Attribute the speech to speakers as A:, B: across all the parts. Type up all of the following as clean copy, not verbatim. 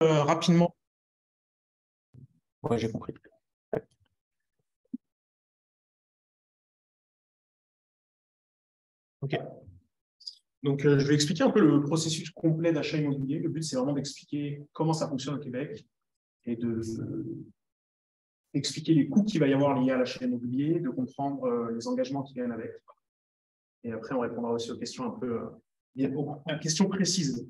A: rapidement. Ouais, j'ai compris. OK. Donc, je vais expliquer un peu le processus complet d'achat immobilier. Le but, c'est vraiment d'expliquer comment ça fonctionne au Québec et d'expliquer les coûts qu'il va y avoir liés à l'achat immobilier, de comprendre les engagements qui viennent avec. Et après, on répondra aussi aux questions un peu aux questions précises.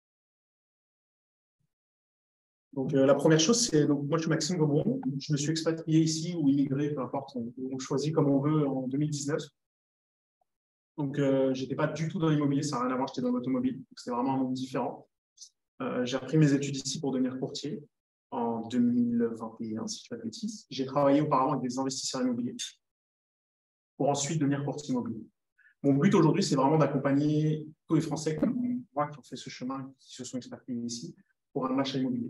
A: Donc, la première chose, c'est donc moi, je suis Maxime Gobron. Je me suis expatrié ici ou immigré, peu importe, on choisit comme on veut en 2019. Donc, je n'étais pas du tout dans l'immobilier, ça n'a rien à voir, j'étais dans l'automobile. C'était vraiment un monde différent. J'ai repris mes études ici pour devenir courtier en 2021, si je ne dis pas de bêtises. J'ai travaillé auparavant avec des investisseurs immobiliers pour ensuite devenir courtier immobilier. Mon but aujourd'hui, c'est vraiment d'accompagner tous les Français comme moi qui ont fait ce chemin, qui se sont expatriés ici, pour un achat immobilier.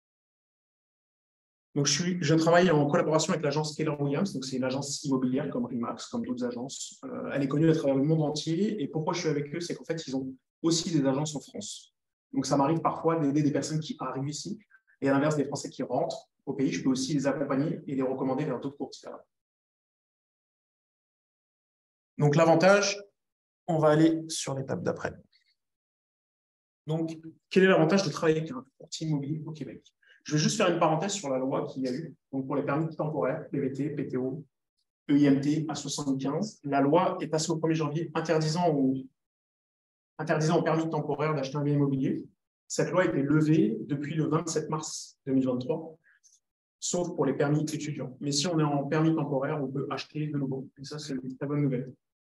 A: Donc, je travaille en collaboration avec l'agence Keller Williams. Donc, c'est une agence immobilière comme Remax, comme d'autres agences. Elle est connue à travers le monde entier. Et pourquoi je suis avec eux, c'est qu'en fait, ils ont aussi des agences en France. Donc, ça m'arrive parfois d'aider des personnes qui arrivent ici. Et à l'inverse des Français qui rentrent au pays, je peux aussi les accompagner et les recommander vers d'autres courtiers. Donc, l'avantage, on va aller sur l'étape d'après. Donc, quel est l'avantage de travailler avec un courtier immobilier au Québec? Je vais juste faire une parenthèse sur la loi qu'il y a eu. Donc, pour les permis temporaires, PVT, PTO, EIMT à 75, la loi est passée au 1er janvier interdisant aux permis temporaires d'acheter un bien immobilier. Cette loi a été levée depuis le 27 mars 2023, sauf pour les permis étudiants. Mais si on est en permis temporaire, on peut acheter de nouveau. Et ça, c'est une très bonne nouvelle.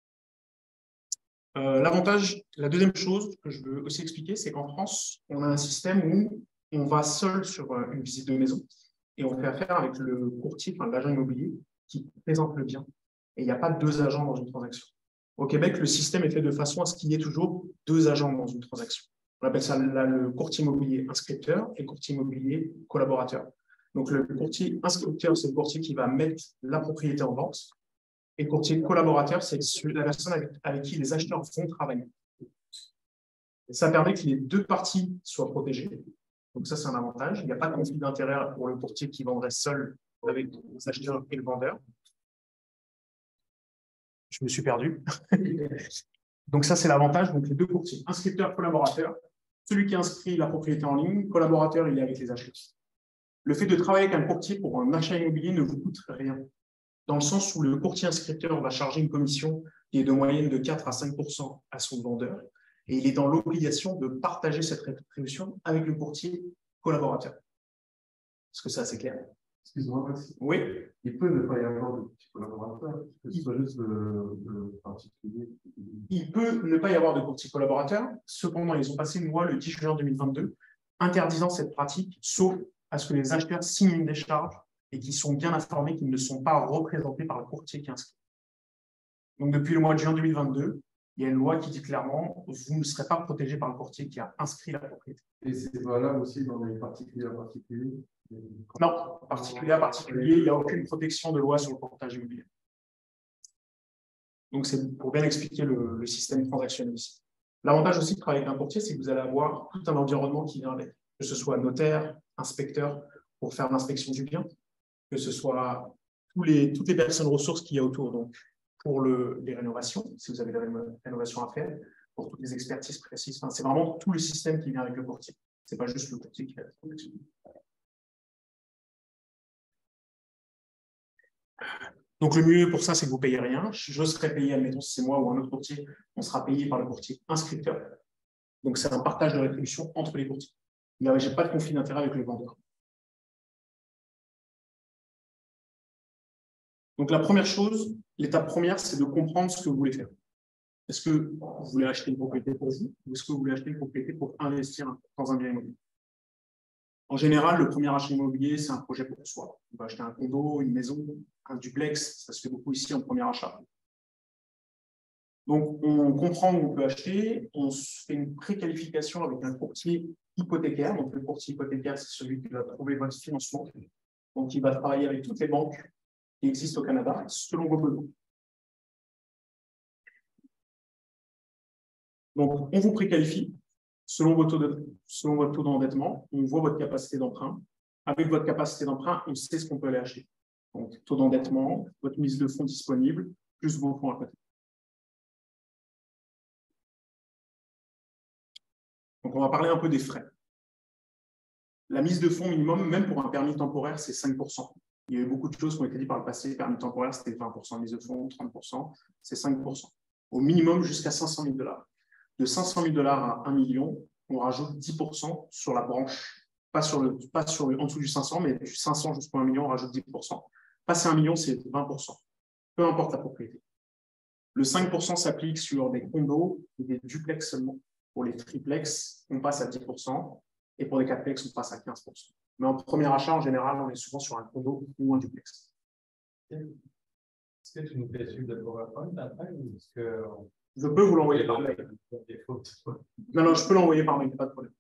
A: L'avantage, la deuxième chose que je veux aussi expliquer, c'est qu'en France, on a un système où on va seul sur une visite de maison et on fait affaire avec le courtier, enfin l'agent immobilier, qui présente le bien. Et il n'y a pas deux agents dans une transaction. Au Québec, le système est fait de façon à ce qu'il y ait toujours deux agents dans une transaction. On appelle ça le courtier immobilier inscripteur et le courtier immobilier collaborateur. Donc, le courtier inscripteur, c'est le courtier qui va mettre la propriété en vente. Et le courtier collaborateur, c'est la personne avec qui les acheteurs vont travailler. Et ça permet que les deux parties soient protégées. Donc ça, c'est un avantage. Il n'y a pas de conflit d'intérêt pour le courtier qui vendrait seul avec les acheteurs et le vendeur. Je me suis perdu. Donc ça, c'est l'avantage. Donc les deux courtiers, inscripteur, collaborateur. Celui qui inscrit la propriété en ligne, collaborateur, il est avec les acheteurs. Le fait de travailler avec un courtier pour un achat immobilier ne vous coûte rien, dans le sens où le courtier inscripteur va charger une commission qui est de moyenne de 4 à 5% à son vendeur, et il est dans l'obligation de partager cette rétribution avec le courtier collaborateur. Est-ce que c'est assez clair?
B: Excuse-moi,
A: oui.
B: Il peut ne pas y avoir de courtier collaborateur, que ce soit juste le particulier.
A: Il peut ne pas y avoir de courtier collaborateur. Cependant, ils ont passé une loi le 10 juin 2022 interdisant cette pratique, sauf à ce que les acheteurs signent une décharge et qu'ils sont bien informés qu'ils ne sont pas représentés par le courtier qui inscrit. Donc, depuis le mois de juin 2022, il y a une loi qui dit clairement vous ne serez pas protégé par le courtier qui a inscrit la propriété.
B: Et c'est valable aussi dans les particuliers à particuliers?
A: Non, particulier à particulier, il n'y a aucune protection de loi sur le portage immobilier. Donc, c'est pour bien expliquer le système transactionnel ici. L'avantage aussi de travailler avec un courtier, c'est que vous allez avoir tout un environnement qui vient avec, que ce soit notaire, inspecteur pour faire l'inspection du bien, que ce soit toutes les personnes ressources qu'il y a autour, donc pour les rénovations, si vous avez des rénovations à faire, pour toutes les expertises précises. Enfin, c'est vraiment tout le système qui vient avec le courtier. Ce n'est pas juste le courtier qui fait la transaction. Donc, le mieux pour ça, c'est que vous ne payez rien. Je serai payé, admettons, si c'est moi ou un autre courtier, on sera payé par le courtier inscripteur. Donc, c'est un partage de rétribution entre les courtiers. Je n'ai pas de conflit d'intérêt avec le vendeur. Donc, la première chose, l'étape première, c'est de comprendre ce que vous voulez faire. Est-ce que vous voulez acheter une propriété pour vous ou est-ce que vous voulez acheter une propriété pour investir dans un bien immobilier? En général, le premier achat immobilier, c'est un projet pour soi. On va acheter un condo, une maison, un duplex. Ça se fait beaucoup ici en premier achat. Donc, on comprend où on peut acheter. On fait une préqualification avec un courtier hypothécaire. Donc, le courtier hypothécaire, c'est celui qui va trouver votre financement. Donc, il va travailler avec toutes les banques qui existent au Canada selon vos besoins. Donc, on vous préqualifie. selon votre taux d'endettement, on voit votre capacité d'emprunt. Avec votre capacité d'emprunt, on sait ce qu'on peut aller acheter. Donc, taux d'endettement, votre mise de fonds disponible, plus vos fonds à côté. Donc, on va parler un peu des frais. La mise de fonds minimum, même pour un permis temporaire, c'est 5%. Il y a eu beaucoup de choses qui ont été dites par le passé. Permis temporaire, c'était 20% de mise de fonds, 30%, c'est 5%. Au minimum, jusqu'à 500 000 $. De 500 000 $ à 1 million, on rajoute 10% sur la branche. Pas en dessous du 500, mais du 500 jusqu'à 1 million, on rajoute 10%. Passer 1 million, c'est 20%. Peu importe la propriété. Le 5% s'applique sur des condos et des duplex seulement. Pour les triplex, on passe à 10%. Et pour les quadplex, on passe à 15%. Mais en premier achat, en général, on est souvent sur un condo ou un duplex.
C: Est-ce que tu nous fais suivre le PowerPoint après ou est-ce que...
A: Je peux vous l'envoyer par mail. Non, je peux l'envoyer par mail, pas de problème.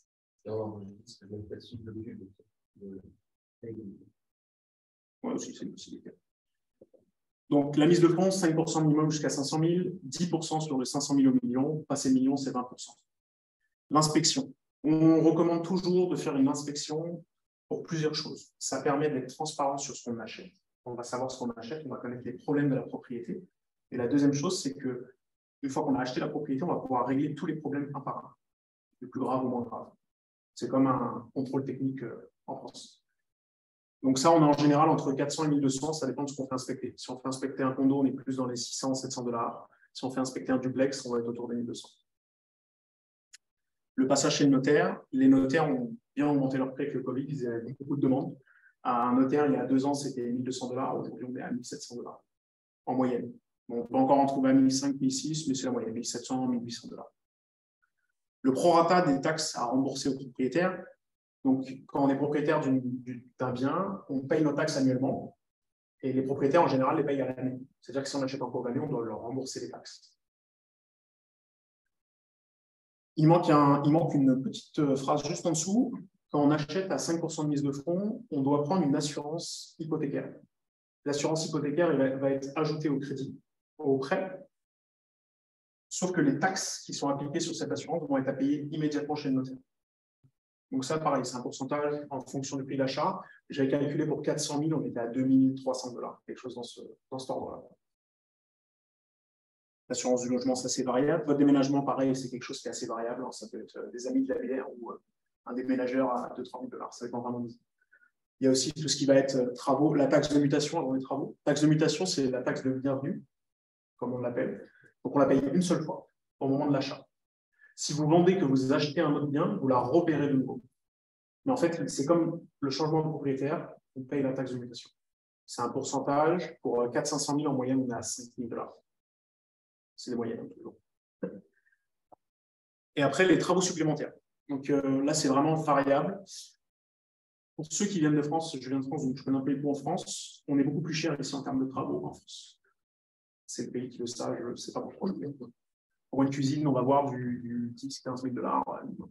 A: Oui, aussi, c'est une possibilité. Donc, la mise de fonds, 5% minimum jusqu'à 500 000, 10% sur le 500 000 au million, passer million, c'est 20%. L'inspection. On recommande toujours de faire une inspection pour plusieurs choses. Ça permet d'être transparent sur ce qu'on achète. On va savoir ce qu'on achète, on va connaître les problèmes de la propriété. Et la deuxième chose, c'est qu'une fois qu'on a acheté la propriété, on va pouvoir régler tous les problèmes un par un, le plus grave au moins grave. C'est comme un contrôle technique en France. Donc ça, on a en général entre 400 et 1200, ça dépend de ce qu'on fait inspecter. Si on fait inspecter un condo, on est plus dans les 600, 700 $. Si on fait inspecter un duplex, on va être autour des 1200. Le passage chez le notaire, les notaires ont bien augmenté leur prix avec le Covid, ils avaient beaucoup de demandes. À un notaire, il y a 2 ans, c'était 1200 $, aujourd'hui, on est à 1700 $ en moyenne. Bon, on peut encore en trouver à 1500, 1600, mais c'est la moyenne, 1700, 1800 $. Le prorata des taxes à rembourser aux propriétaires. Donc, quand on est propriétaire d'un bien, on paye nos taxes annuellement et les propriétaires, en général, les payent à l'année. C'est-à-dire que si on achète en cours d'année, on doit leur rembourser les taxes. Il manque une petite phrase juste en dessous. Quand on achète à 5% de mise de fonds, on doit prendre une assurance hypothécaire. L'assurance hypothécaire va être ajoutée au crédit, au prêt, sauf que les taxes qui sont appliquées sur cette assurance vont être à payer immédiatement chez le notaire. Donc ça, pareil, c'est un pourcentage en fonction du prix d'achat. J'avais calculé pour 400 000, on était à 2300 $, quelque chose dans cet ordre-là. L'assurance du logement, ça c'est variable. Votre déménagement, pareil, c'est quelque chose qui est assez variable. Ça peut être des amis de la bière ou un déménageur à 2-3 000 $. Ça dépend vraiment. Il y a aussi tout ce qui va être travaux, la taxe de mutation avant les travaux. Taxe de mutation, c'est la taxe de bienvenue, comme on l'appelle. Donc on la paye une seule fois, au moment de l'achat. Si vous vendez, que vous achetez un autre bien, vous la repayerez de nouveau. Mais en fait, c'est comme le changement de propriétaire, on paye la taxe de mutation. C'est un pourcentage. Pour 400-500 000, en moyenne, on est à 5 000 $. C'est des moyennes, toujours. Et après, les travaux supplémentaires. Donc là, c'est vraiment variable. Pour ceux qui viennent de France, je viens de France, donc je connais un peu les coûts en France. On est beaucoup plus cher ici en termes de travaux en France. C'est le pays qui le sait, je ne sais pas pourquoi. Pour une cuisine, on va voir du 10-15 000 $.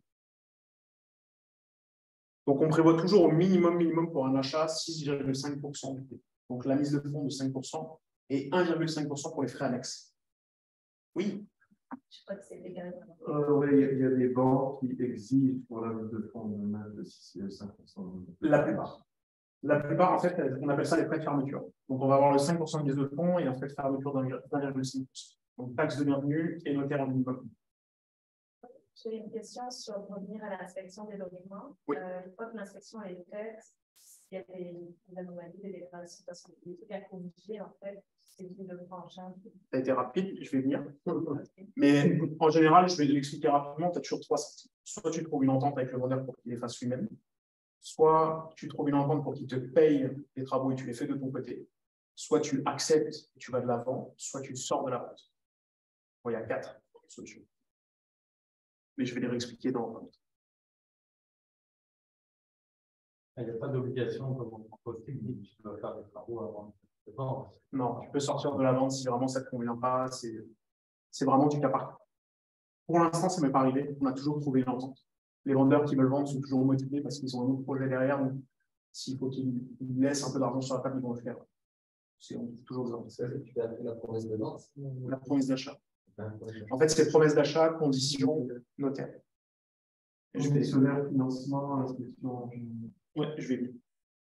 A: Donc, on prévoit toujours au minimum pour un achat 6,5% du prix. Donc, la mise de fonds de 5% et 1,5% pour les frais annexes. Oui.
D: Je crois que c'est légal.
B: Oui, il y a des banques qui exigent pour la mise de fonds de 6,5%.
A: La plupart. La plupart, en fait, on appelle ça les frais de fermeture. Donc, on va avoir le 5% de mise de fonds et un frais de fermeture d'1,5%. Donc, taxe de bienvenue et notaire en minimum.
D: J'ai une question sur revenir à l'inspection des documents.
A: Oui.
D: Une fois que l'inspection est faite, il y a des anomalies, des dégradations, des trucs à corriger, en fait, c'est du document en charge.
A: Ça a été rapide, je vais venir. Mais en général, je vais l'expliquer rapidement, tu as toujours 3 sorties. Soit tu trouves une entente avec le vendeur pour qu'il les fasse lui-même, soit tu trouves une entente pour qu'il te paye les travaux et tu les fais de ton côté, soit tu acceptes et tu vas de l'avant, soit tu sors de la vente. Bon, il y a 4 solutions. Mais je vais les réexpliquer dans un autre.
C: Il n'y a pas d'obligation comme en propose technique, tu dois faire des travaux avant de vendre.
A: Non, tu peux sortir de la vente si vraiment ça ne te convient pas. C'est vraiment du cas par cas. Pour l'instant, ça ne m'est pas arrivé. On a toujours trouvé une entente. Les vendeurs qui veulent vendre sont toujours motivés parce qu'ils ont un autre projet derrière. Donc, s'il faut qu'ils laissent un peu d'argent sur la table, ils vont le faire. On trouve toujours des ententes.
E: Tu as fait la promesse de vente.
A: La promesse d'achat. En fait, c'est promesse d'achat, condition notaire.
B: Commissionnaire, financement, inscription.
A: Ouais, je vais vite.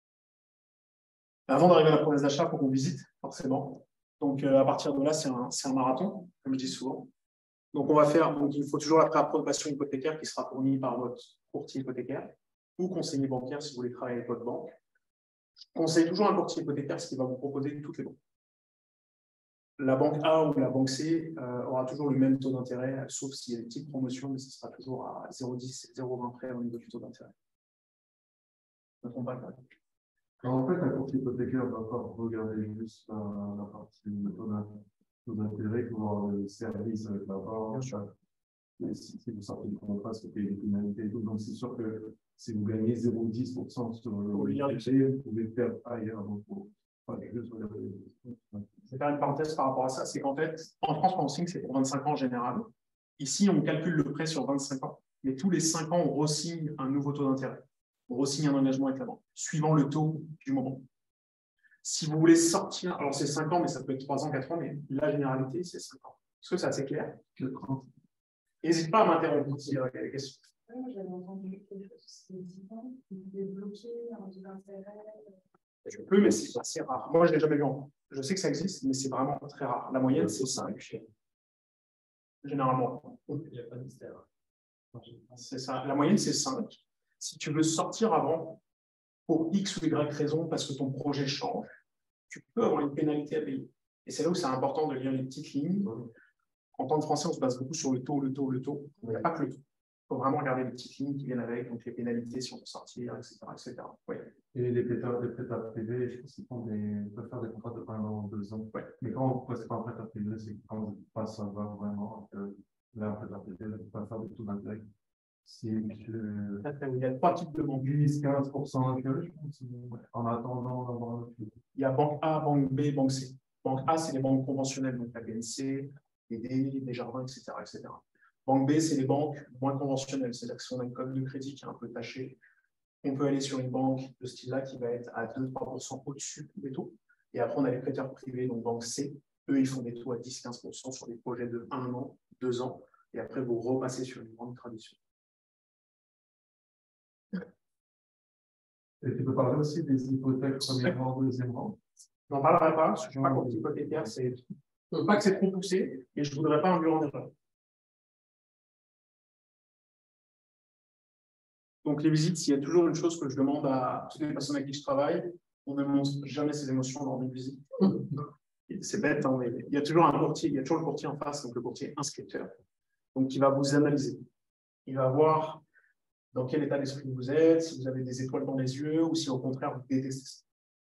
A: Avant d'arriver à la promesse d'achat, il faut qu'on visite, forcément. Donc, à partir de là, c'est un marathon, comme je dis souvent. Donc, il faut toujours la pré-approbation hypothécaire qui sera fournie par votre courtier hypothécaire ou conseiller bancaire si vous voulez travailler avec votre banque. Je conseille toujours un courtier hypothécaire, ce qui va vous proposer toutes les banques. La banque A ou la banque C aura toujours le même taux d'intérêt, sauf s'il y a une petite promotion, mais ce sera toujours à 0,10 et 0,20 près au niveau du taux d'intérêt. Ne trompe pas.
B: En fait, un courtier hypothécaire ne va pas regarder juste la partie taux d'intérêt pour voir le service avec la banque. Et si vous sortez du contrat, c'est qu'il y a des pénalités et tout. Donc, c'est sûr que si vous gagnez 0,10% sur le budget, vous pouvez le perdre ailleurs. Donc,
A: je vais faire une parenthèse par rapport à ça, c'est qu'en fait, en France, on signe, c'est pour 25 ans en général. Ici, on calcule le prêt sur 25 ans, mais tous les 5 ans, on re-signe un nouveau taux d'intérêt. On re-signe un engagement avec la banque, suivant le taux du moment. Si vous voulez sortir, alors c'est 5 ans, mais ça peut être 3 ans, 4 ans, mais la généralité, c'est 5 ans. Est-ce que c'est assez clair? N'hésite pas à m'interrompre s'il y a des questions.
D: J'avais entendu quelque chose qui est différent, qui est bloqué en taux d'intérêt.
A: Je peux, mais c'est assez rare. Moi, je ne l'ai jamais vu encore. Je sais que ça existe, mais c'est vraiment très rare. La moyenne, c'est 5. Généralement.
C: Il n'y a pas de mystère.
A: C'est ça. La moyenne, c'est 5. Si tu veux sortir avant, pour X ou Y raison, parce que ton projet change, tu peux avoir une pénalité à payer. Et c'est là où c'est important de lire les petites lignes. En tant que Français, on se base beaucoup sur le taux. Il n'y a pas que le taux. Il faut vraiment regarder les petites lignes qui viennent avec, donc les pénalités si on veut sortir, etc. Oui.
B: Et les prêteurs privés, je pense qu'ils peuvent faire des contrats de 1 an, 2 ans.
A: Ouais.
B: Mais quand on ne passe pas un prêteur privé, c'est quand ça va vraiment. Là, un prêteur privé ne peut pas faire du taux d'intérêt.
A: Il y a 3 types de banques.
B: 10-15%, je pense, en attendant d'avoir le.
A: Il y a banque A, banque B, banque C. Banque A, c'est les banques conventionnelles, donc la BNC, les Desjardins, etc. Banque B, c'est les banques moins conventionnelles, c'est-à-dire que si on a une code de crédit qui est un peu tachée, on peut aller sur une banque de ce style-là qui va être à 2-3% au-dessus des taux. Et après, on a les prêteurs privés, donc banque C. Eux, ils font des taux à 10-15% sur des projets de 1 an, 2 ans. Et après, vous repassez sur une grande tradition.
B: Et tu peux parler aussi des hypothèques premier rang, deuxième rang?
A: Je n'en parlerai pas, parce que je ne suis pas courtier hypothécaire, je ne veux pas que c'est trop poussé et je ne voudrais pas induire en erreur. Donc, les visites, il y a toujours une chose que je demande à toutes les personnes avec qui je travaille, on ne montre jamais ses émotions lors d'une visite. C'est bête, hein, mais il y a toujours un courtier, il y a toujours le courtier en face, donc le courtier inscripteur, donc qui va vous analyser. Il va voir dans quel état d'esprit vous êtes, si vous avez des étoiles dans les yeux ou si au contraire vous détestez ça.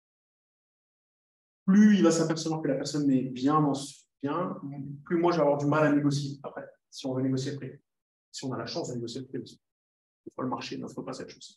A: Plus il va s'apercevoir que la personne est bien dans ce bien, plus moi je vais avoir du mal à négocier après, si on veut négocier le prix. Si on a la chance de négocier le prix aussi. Des fois, le marché n'offre pas cette chose.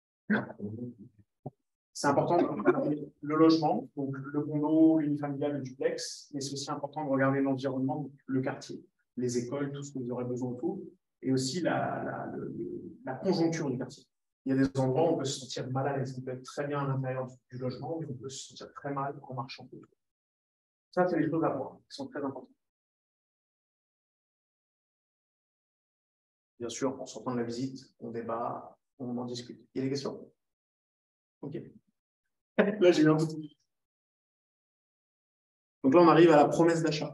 A: C'est important de regarder le logement, donc le condo, l'unifamilial, le duplex, mais c'est aussi important de regarder l'environnement, le quartier, les écoles, tout ce que vous aurez besoin autour, et aussi la conjoncture du quartier. Il y a des endroits où on peut se sentir mal à l'aise, on peut être très bien à l'intérieur du logement, mais on peut se sentir très mal en marchant autour. Ça, c'est des choses à voir, qui sont très importantes. Bien sûr, en sortant de la visite, on débat, on en discute. Il y a des questions? Ok. Là, j'ai eu un doute. Donc là, on arrive à la promesse d'achat.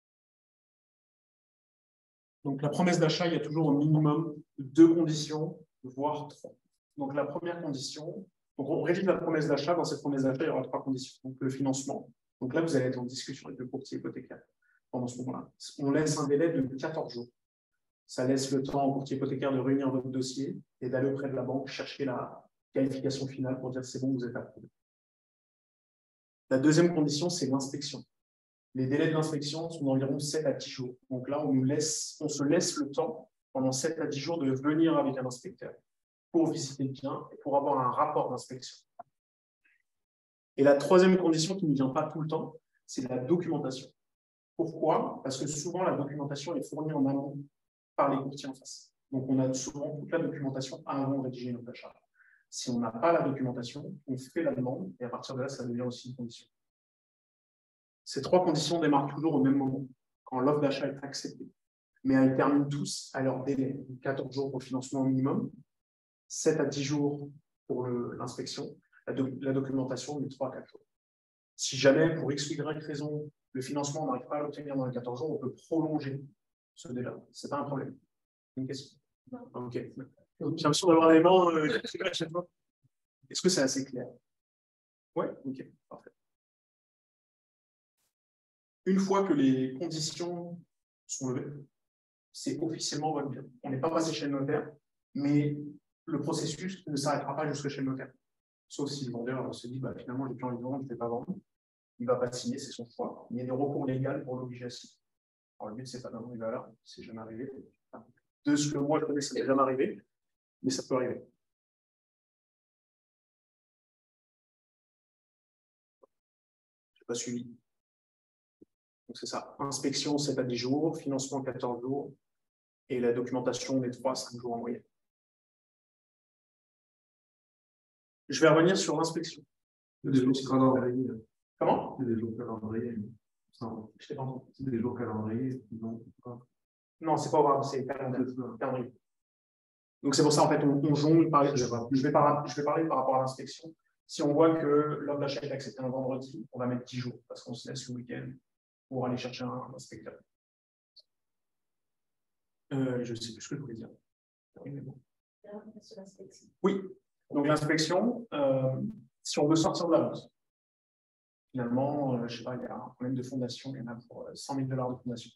A: Donc la promesse d'achat, il y a toujours au minimum 2 conditions, voire 3. Donc la première condition, donc on rédige la promesse d'achat. Dans cette promesse d'achat, il y aura 3 conditions. Donc le financement. Donc là, vous allez être en discussion avec le courtier hypothécaire pendant ce moment-là. On laisse un délai de 14 jours. Ça laisse le temps au courtier hypothécaire de réunir votre dossier et d'aller auprès de la banque chercher la qualification finale pour dire c'est bon, vous êtes approuvé. La deuxième condition, c'est l'inspection. Les délais de l'inspection sont d'environ 7 à 10 jours. Donc là, on se laisse le temps, pendant 7 à 10 jours, de venir avec un inspecteur pour visiter le bien et pour avoir un rapport d'inspection. Et la troisième condition qui ne vient pas tout le temps, c'est la documentation. Pourquoi? Parce que souvent, la documentation est fournie en amont par les courtiers en face. Donc, on a souvent toute la documentation avant de rédiger notre achat. Si on n'a pas la documentation, on fait la demande et à partir de là, ça devient aussi une condition. Ces 3 conditions démarrent toujours au même moment, quand l'offre d'achat est acceptée. mais elles terminent tous à leur délai. 14 jours pour le financement au minimum, 7 à 10 jours pour l'inspection, la documentation, mais 3 à 4 jours. Si jamais, pour X ou Y raison, le financement, on n'arrive pas à l'obtenir dans les 14 jours, on peut prolonger ce délai. Ce n'est pas un problème. Une question? Non. Ok. J'ai l'impression d'avoir les mains à chaque fois. Est-ce que c'est assez clair? Ouais, ok, parfait. Une fois que les conditions sont levées, c'est officiellement votre bien. On n'est pas passé chez le notaire, mais le processus ne s'arrêtera pas jusque chez le notaire. Sauf si le vendeur se dit, bah, finalement, j'ai plus envie de vendre, je ne vais pas vendre. Il ne va pas signer, c'est son choix. Il y a des recours légaux pour l'obliger à signer. Alors, le but, c'est pas d'avoir une valeur, c'est jamais arrivé. De ce que moi je connais, ça n'est jamais arrivé, mais ça peut arriver. Je n'ai pas suivi. Donc, c'est ça. Inspection, 7 à 10 jours, financement, 14 jours, et la documentation, des 3 à 5 jours en moyenne. Je vais revenir sur l'inspection.
B: C'est des jours calendrier.
A: Comment?
B: C'est des jours calendrier.
A: Je t'ai pas entendu.
B: C'est des jours calendrier.
A: Non, c'est pas grave, c'est calendrier. Donc c'est pour ça, en fait, on jongle. Je vais parler par rapport à l'inspection. Si on voit que l'ordre d'achat est accepté un vendredi, on va mettre 10 jours, parce qu'on se laisse le week-end pour aller chercher un inspecteur. Je ne sais plus ce que je voulais dire. Oui, donc l'inspection, si on veut sortir de la vente, finalement, je ne sais pas, il y a un problème de fondation, il y en a pour 100 000 $ de fondation.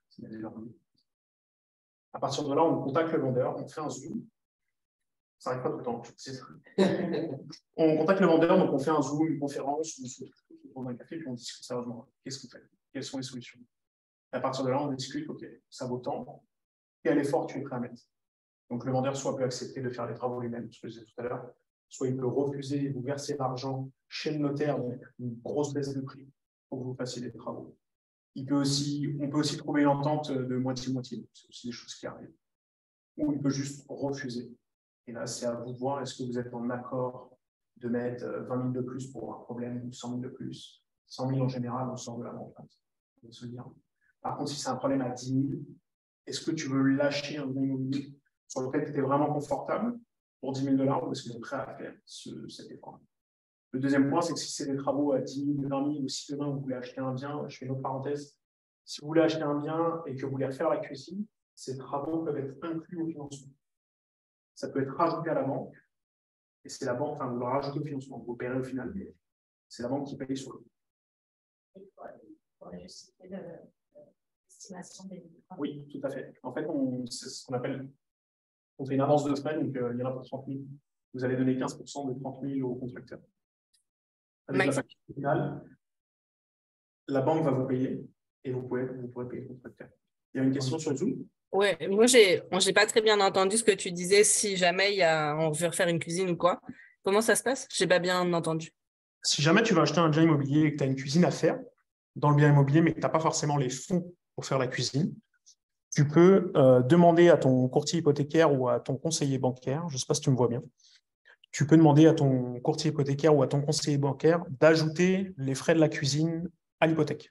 A: À partir de là, on contacte le vendeur, on fait un Zoom. Ça n'arrive pas tout le temps. On contacte le vendeur, donc on fait un Zoom, une conférence, on prend un café, puis on discute sérieusement. Qu'est-ce qu'on fait? Quelles sont les solutions? Et à partir de là, on discute, OK, ça vaut tant. Quel effort tu es prêt à mettre? Donc le vendeur soit peut accepter de faire les travaux lui-même, ce que je disais tout à l'heure, soit il peut refuser, vous verser l'argent chez le notaire, donc une grosse baisse de prix pour que vous fassiez les travaux. On peut aussi trouver une entente de moitié-moitié, c'est aussi des choses qui arrivent. Ou il peut juste refuser. Et là, c'est à vous de voir, est-ce que vous êtes en accord de mettre 20 000 de plus pour un problème, ou 100 000 de plus. 100 000 en général, on sort de la vente. Par contre, si c'est un problème à 10 000, est-ce que tu veux lâcher un bien immobilier sur lequel tu es vraiment confortable pour 10 000 $ ou est-ce que tu es prêt à faire cet effort? Le deuxième point, c'est que si c'est des travaux à 10 000, 20 000, ou si demain vous voulez acheter un bien, je fais une autre parenthèse, si vous voulez acheter un bien et que vous voulez refaire la cuisine, ces travaux peuvent être inclus au financement. Ça peut être rajouté à la banque, et c'est la banque, enfin, vous le rajoutez au financement, vous paierez au final, mais c'est la banque qui paye sur le.
D: Il faut justifier l'estimation des.
A: Oui, tout à fait. En fait, c'est ce qu'on appelle, on fait une avance de frais, donc il y en a pour 30 000. Vous allez donner 15% de 30 000 au contracteur. Avec la facture finale, la banque va vous payer et vous pourrez payer le contracteur. Il y a une question sur Zoom?
E: Oui, moi, j'ai pas très bien entendu ce que tu disais, si jamais on veut refaire une cuisine ou quoi. Comment ça se passe? Je n'ai pas bien entendu.
A: Si jamais tu vas acheter un bien immobilier et que tu as une cuisine à faire dans le bien immobilier, mais que tu n'as pas forcément les fonds pour faire la cuisine, tu peux demander à ton courtier hypothécaire ou à ton conseiller bancaire, je ne sais pas si tu me vois bien, tu peux demander à ton courtier hypothécaire ou à ton conseiller bancaire d'ajouter les frais de la cuisine à l'hypothèque.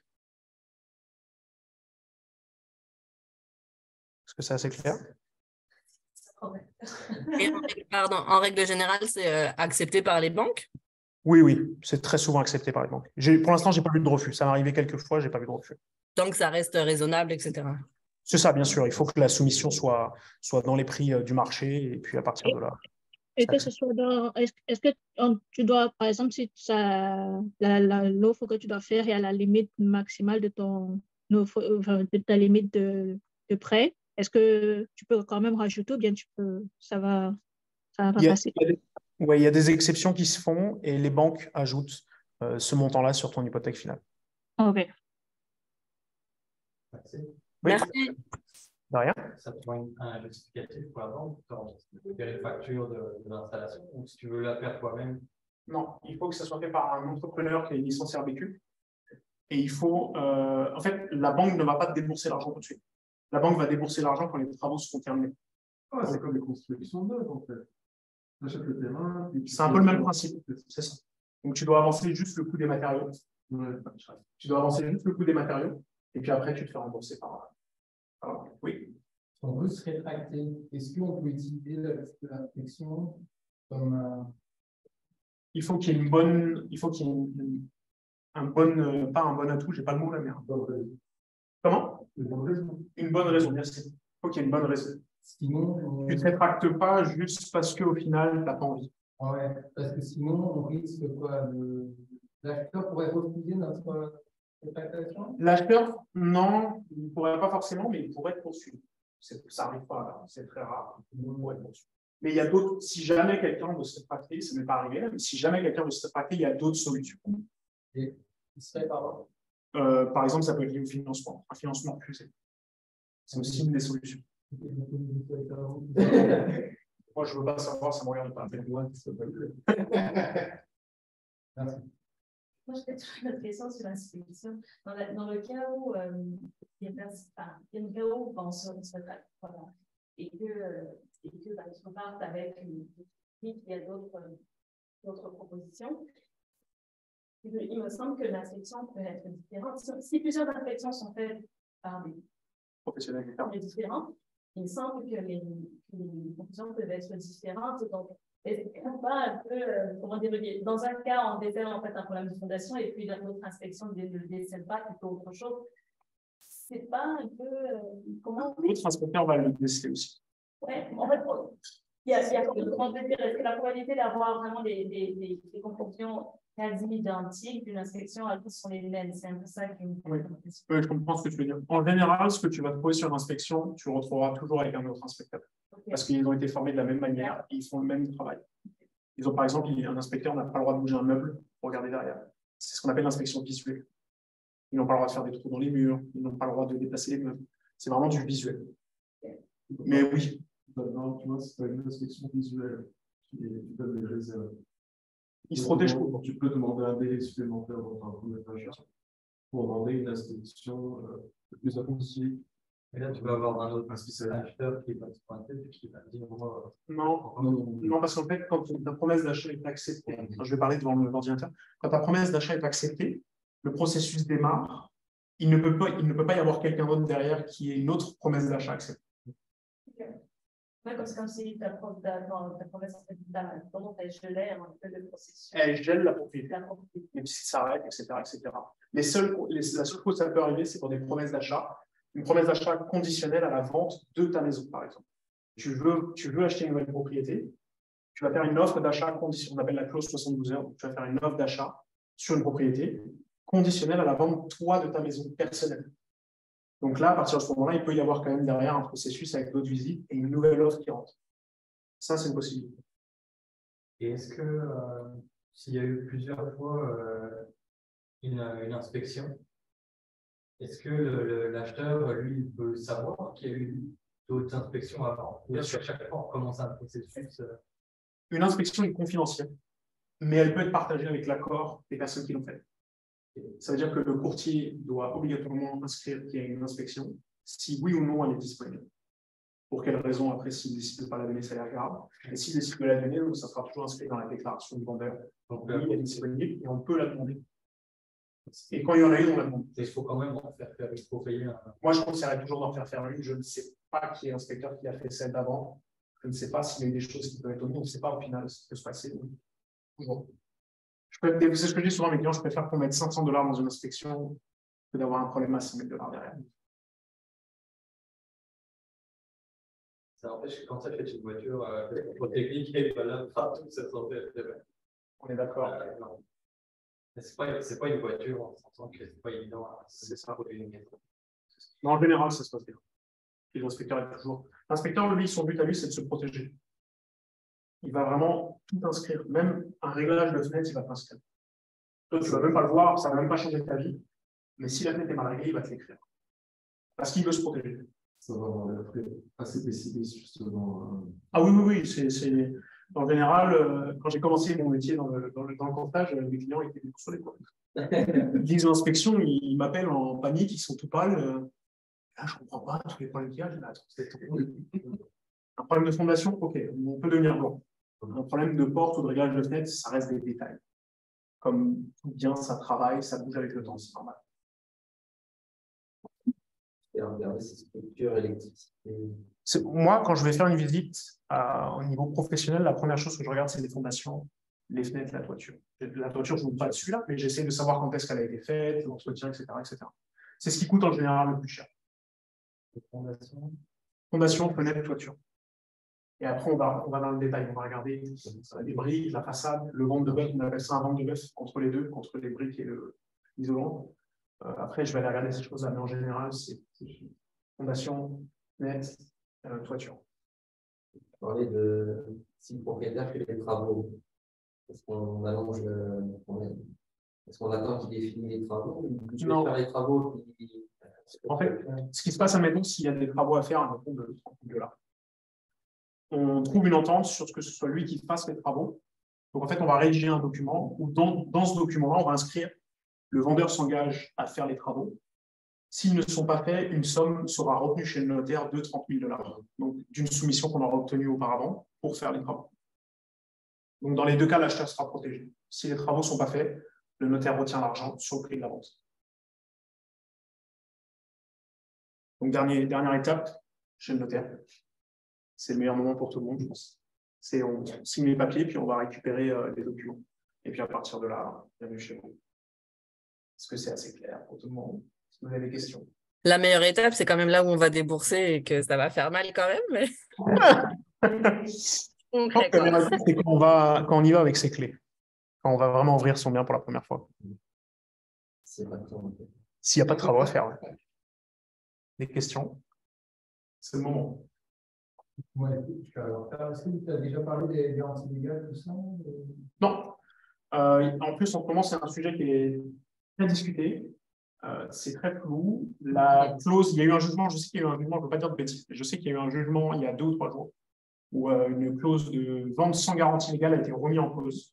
A: Est-ce que c'est assez clair?
E: Et en règle générale, c'est accepté par les banques?
A: Oui, c'est très souvent accepté par les banques. Pour l'instant, je n'ai pas vu de refus. Ça m'est arrivé quelques fois, je n'ai pas vu de refus.
E: Donc, ça reste raisonnable, etc.
A: C'est ça, bien sûr. Il faut que la soumission soit dans les prix du marché et puis à partir de là.
F: Et que ce soit est-ce que tu dois, par exemple, si l'offre que tu dois faire est à la limite maximale de ta limite de prêt, est-ce que tu peux quand même rajouter ou bien ça va passer?
A: Oui, il y a des exceptions qui se font et les banques ajoutent ce montant-là sur ton hypothèque finale.
F: OK.
E: Merci. Merci.
A: De rien.
C: Ça te prend un justificatif pour la banque, tu as les factures de l'installation, ou si tu veux la faire toi-même?
A: Non, il faut que ça soit fait par un entrepreneur qui est licencié RBQ. Et il faut, en fait, la banque ne va pas te débourser l'argent tout de suite. La banque va débourser l'argent quand les travaux seront terminés.
B: Ah, c'est comme les constructions neuves, en fait. Tu achètes le terrain.
A: C'est un peu le même principe, c'est ça. Donc, tu dois avancer juste le coût des matériaux.
B: Ouais.
A: Tu dois avancer juste le coût des matériaux, et puis après, tu te fais rembourser par Alors, oui.
G: Si on veut se rétracter, est-ce qu'on peut utiliser l'inspection comme
A: Il faut qu'il y ait une bonne, il faut qu'il y ait un bon, pas un bon atout, j'ai pas le mot là, mais un bon raison. Comment? Une bonne raison. Une bonne raison, merci. Il faut qu'il y ait une bonne raison.
G: sinon,
A: Tu ne te rétractes pas juste parce qu'au final, tu n'as pas envie.
G: ouais, parce que sinon, on risque quoi? L'acheteur pourrait refuser notre rétractation?
A: L'acheteur, non, il ne pourrait pas forcément, mais il pourrait être poursuivi. Ça n'arrive pas, là, c'est très rare. Il pourrait être poursuivi. Mais il y a d'autres, si jamais quelqu'un veut se rétracter, ça ne m'est pas arrivé, mais si jamais quelqu'un veut se rétracter, il y a d'autres solutions.
G: Et il serait par
A: Par exemple, ça peut être lié au financement, un financement refusé. C'est aussi une des solutions. Moi, je ne veux pas savoir, ça ne me regarde pas.
G: Merci.
D: Moi, j'ai toujours une question sur l'inspection. Dans le cas où il y a une cas où on se rétracte, voilà, et que on parte avec il y a d'autres propositions, il me semble que l'inspection peut être différente. Si plusieurs inspections sont faites par des
A: Professionnels
D: différents, il me semble que les conclusions peuvent être différentes. Donc, est-ce pas un peu, comment dire, dans un cas, on décèle en fait un problème de fondation et puis dans l'autre inspection, ne le décèle pas, plutôt autre chose. C'est pas un peu, comment.
A: L'autre inspecteur va le déceler aussi.
D: Oui, en fait, il y a comment dire, est-ce que la probabilité d'avoir vraiment des conclusions quasi identiques d'une inspection à tous sont les mêmes? C'est un peu ça qui me
A: Oui, je comprends ce que tu veux dire. En général, ce que tu vas trouver sur l'inspection, tu le retrouveras toujours avec un autre inspecteur. Okay. Parce qu'ils ont été formés de la même manière et ils font le même travail. Ils ont, par exemple, un inspecteur n'a pas le droit de bouger un meuble pour regarder derrière. C'est ce qu'on appelle l'inspection visuelle. Ils n'ont pas le droit de faire des trous dans les murs, ils n'ont pas le droit de déplacer les meubles. C'est vraiment du visuel. Mais oui.
B: Non, tu vois, c'est pas une inspection visuelle qui donne des réserves.
A: Ils se protègent.
B: Tu peux demander un délai supplémentaire dans un premier achat pour demander une inspection plus approfondie.
C: Et là, tu vas avoir un autre acheteur qui va se pointer et qui va dire
A: non, parce qu'en fait, quand ta promesse d'achat est acceptée, je vais parler devant l'ordinateur, quand ta promesse d'achat est acceptée, le processus démarre, il ne peut pas y avoir quelqu'un d'autre derrière qui ait une autre promesse d'achat acceptée.
D: Oui, parce que comme si ta promesse d'achat elle gelait un peu le processus.
A: Elle gèle la propriété, même si ça s'arrête, etc. La seule fois où ça peut arriver, c'est pour des promesses d'achat. Une promesse d'achat conditionnelle à la vente de ta maison, par exemple. Tu veux acheter une nouvelle propriété, tu vas faire une offre d'achat conditionnelle, on appelle la clause 72 heures, tu vas faire une offre d'achat sur une propriété conditionnelle à la vente, toi, de ta maison personnelle. Donc là, à partir de ce moment-là, il peut y avoir quand même derrière un processus avec d'autres visites et une nouvelle offre qui rentre. Ça, c'est une possibilité.
C: Et est-ce que s'il y a eu plusieurs fois une inspection, est-ce que l'acheteur, lui, peut savoir qu'il y a eu d'autres inspections avant? Bien sûr, chaque fois, on commence un processus.
A: Une inspection est confidentielle, mais elle peut être partagée avec l'accord des personnes qui l'ont fait. Ça veut dire que le courtier doit obligatoirement inscrire qu'il y a une inspection, si oui ou non elle est disponible. Pour quelle raison, après, s'il décide de ne pas la donner, ça les regarde. Et s'il décide de la donner, donc, ça sera toujours inscrit dans la déclaration du vendeur. Donc, oui, elle est disponible et on peut la demander. Et quand il y en a une, on la demande.
C: Il faut quand même en faire il faut payer
A: Moi, je conseillerais toujours d'en faire une. Je ne sais pas qui est l'inspecteur qui a fait celle d'avant. Je ne sais pas s'il y a eu des choses qui peuvent être omises. On ne sait pas au final ce qui peut se passer. Toujours. C'est ce que je dis souvent à mes clients, je préfère qu'on mette $500 dans une inspection que d'avoir un problème à $100 000 derrière.
C: Ça empêche que quand tu achètes une voiture, le contrôle technique est valable partout, ça s'empêche.
A: On est d'accord.
C: C'est pas une voiture, on s'entend que c'est pas évident.
A: C'est ça. Mais en général, ça se passe bien. Et l'inspecteur est toujours. L'inspecteur, lui, son but à lui, c'est de se protéger. Il va vraiment tout inscrire. Même un réglage de fenêtre, il va t'inscrire. Toi, tu ne vas même pas le voir, ça ne va même pas changer ta vie. Mais si la fenêtre est mal réglée, il va te l'écrire. Parce qu'il veut se protéger.
B: Ça va avoir l'air assez pessimiste, justement.
A: Ah oui. En général, quand j'ai commencé mon métier dans le courtage, les clients étaient sur les points. Ils disent l'inspection, ils m'appellent en panique, ils sont tout pâles. Ah, je ne comprends pas, tous les problèmes qu'il y a. Un problème de fondation, ok, on peut devenir blanc. Un problème de porte ou de réglage de fenêtre, ça reste des détails. Comme tout bien, ça travaille, ça bouge avec le temps, c'est normal.
C: et regarder ses structures, électricité.
A: Moi, quand je vais faire une visite au niveau professionnel, la première chose que je regarde, c'est les fondations, les fenêtres, la toiture. La toiture, je ne monte pas dessus là, mais j'essaie de savoir quand est-ce qu'elle a été faite, l'entretien, etc., etc. C'est ce qui coûte en général le plus cher.
C: Les fondations.
A: Fondation, fenêtre, toiture. Et après, on va dans le détail. On va regarder les briques, la façade, le ventre de bœuf. On appelle ça un ventre de bœuf entre les deux, entre les briques et l'isolant. Après, je vais aller regarder ces choses-là, mais en général, c'est fondation, fenêtre, toiture.
C: Parler de si le propriétaire fait les travaux, est-ce qu'on allonge est-ce qu'on attend qu'il ait fini les travaux ou tu veux faire les travaux
A: En fait, ce qui se passe, admettons, s'il y a des travaux à faire à un compte de $30 000, on trouve une entente sur ce que ce soit lui qui fasse les travaux. Donc, en fait, on va rédiger un document où dans ce document-là, on va inscrire le vendeur s'engage à faire les travaux. S'ils ne sont pas faits, une somme sera retenue chez le notaire de $30 000, donc d'une soumission qu'on aura obtenue auparavant pour faire les travaux. Donc, dans les deux cas, l'acheteur sera protégé. Si les travaux ne sont pas faits, le notaire retient l'argent sur le prix de la vente. Donc, dernière étape chez le notaire. C'est le meilleur moment pour tout le monde, je pense. C'est on signe les papiers, puis on va récupérer les documents. Et puis à partir de là, bienvenue chez vous. Est-ce que c'est assez clair pour tout le monde? Est-ce que vous avez des questions?
E: La meilleure étape, c'est quand même là où on va débourser et que ça va faire mal quand même. Mais...
A: Concret, c'est quand on y va avec ses clés. Quand on va vraiment ouvrir son bien pour la première fois. S'il n'y a pas de travaux à faire. Ouais. Des questions? C'est le moment.
G: Ouais, est-ce que tu as déjà parlé des garanties légales, tout ça?
A: Non. En plus, en ce moment, c'est un sujet qui est très discuté. C'est très flou. La clause, il y a eu un jugement, je sais qu'il y a eu un jugement, je ne veux pas dire de bêtises, mais je sais qu'il y a eu un jugement il y a 2 ou 3 jours où une clause de vente sans garantie légale a été remise en cause.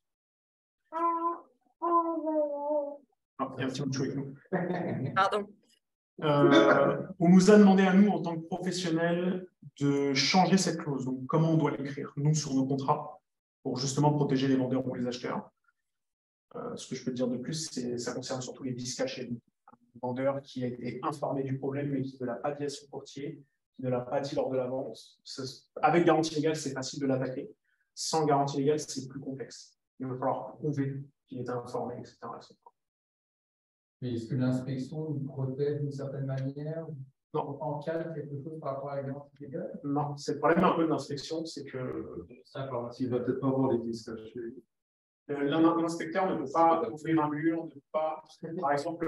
A: Il y a un petit bout de chou avec nous.
E: Pardon.
A: On nous a demandé à nous, en tant que professionnels, de changer cette clause. Donc, comment on doit l'écrire, nous, sur nos contrats, pour justement protéger les vendeurs ou les acheteurs. Ce que je peux te dire de plus, ça concerne surtout les vices cachés. Un vendeur qui a été informé du problème, mais qui ne l'a pas dit à son courtier, qui ne l'a pas dit lors de la vente. Avec garantie légale, c'est facile de l'attaquer. Sans garantie légale, c'est plus complexe. Il va falloir prouver qu'il est informé, etc.
G: Mais est-ce que l'inspection nous protège d'une certaine manière?
A: Non.
G: En cas de quelque chose par rapport à la garantie légale?
A: Non, c'est le problème un peu de l'inspection, c'est que
B: il va peut-être pas avoir les vices cachés.
A: L'inspecteur ne peut pas ouvrir un mur, ne peut pas, par exemple,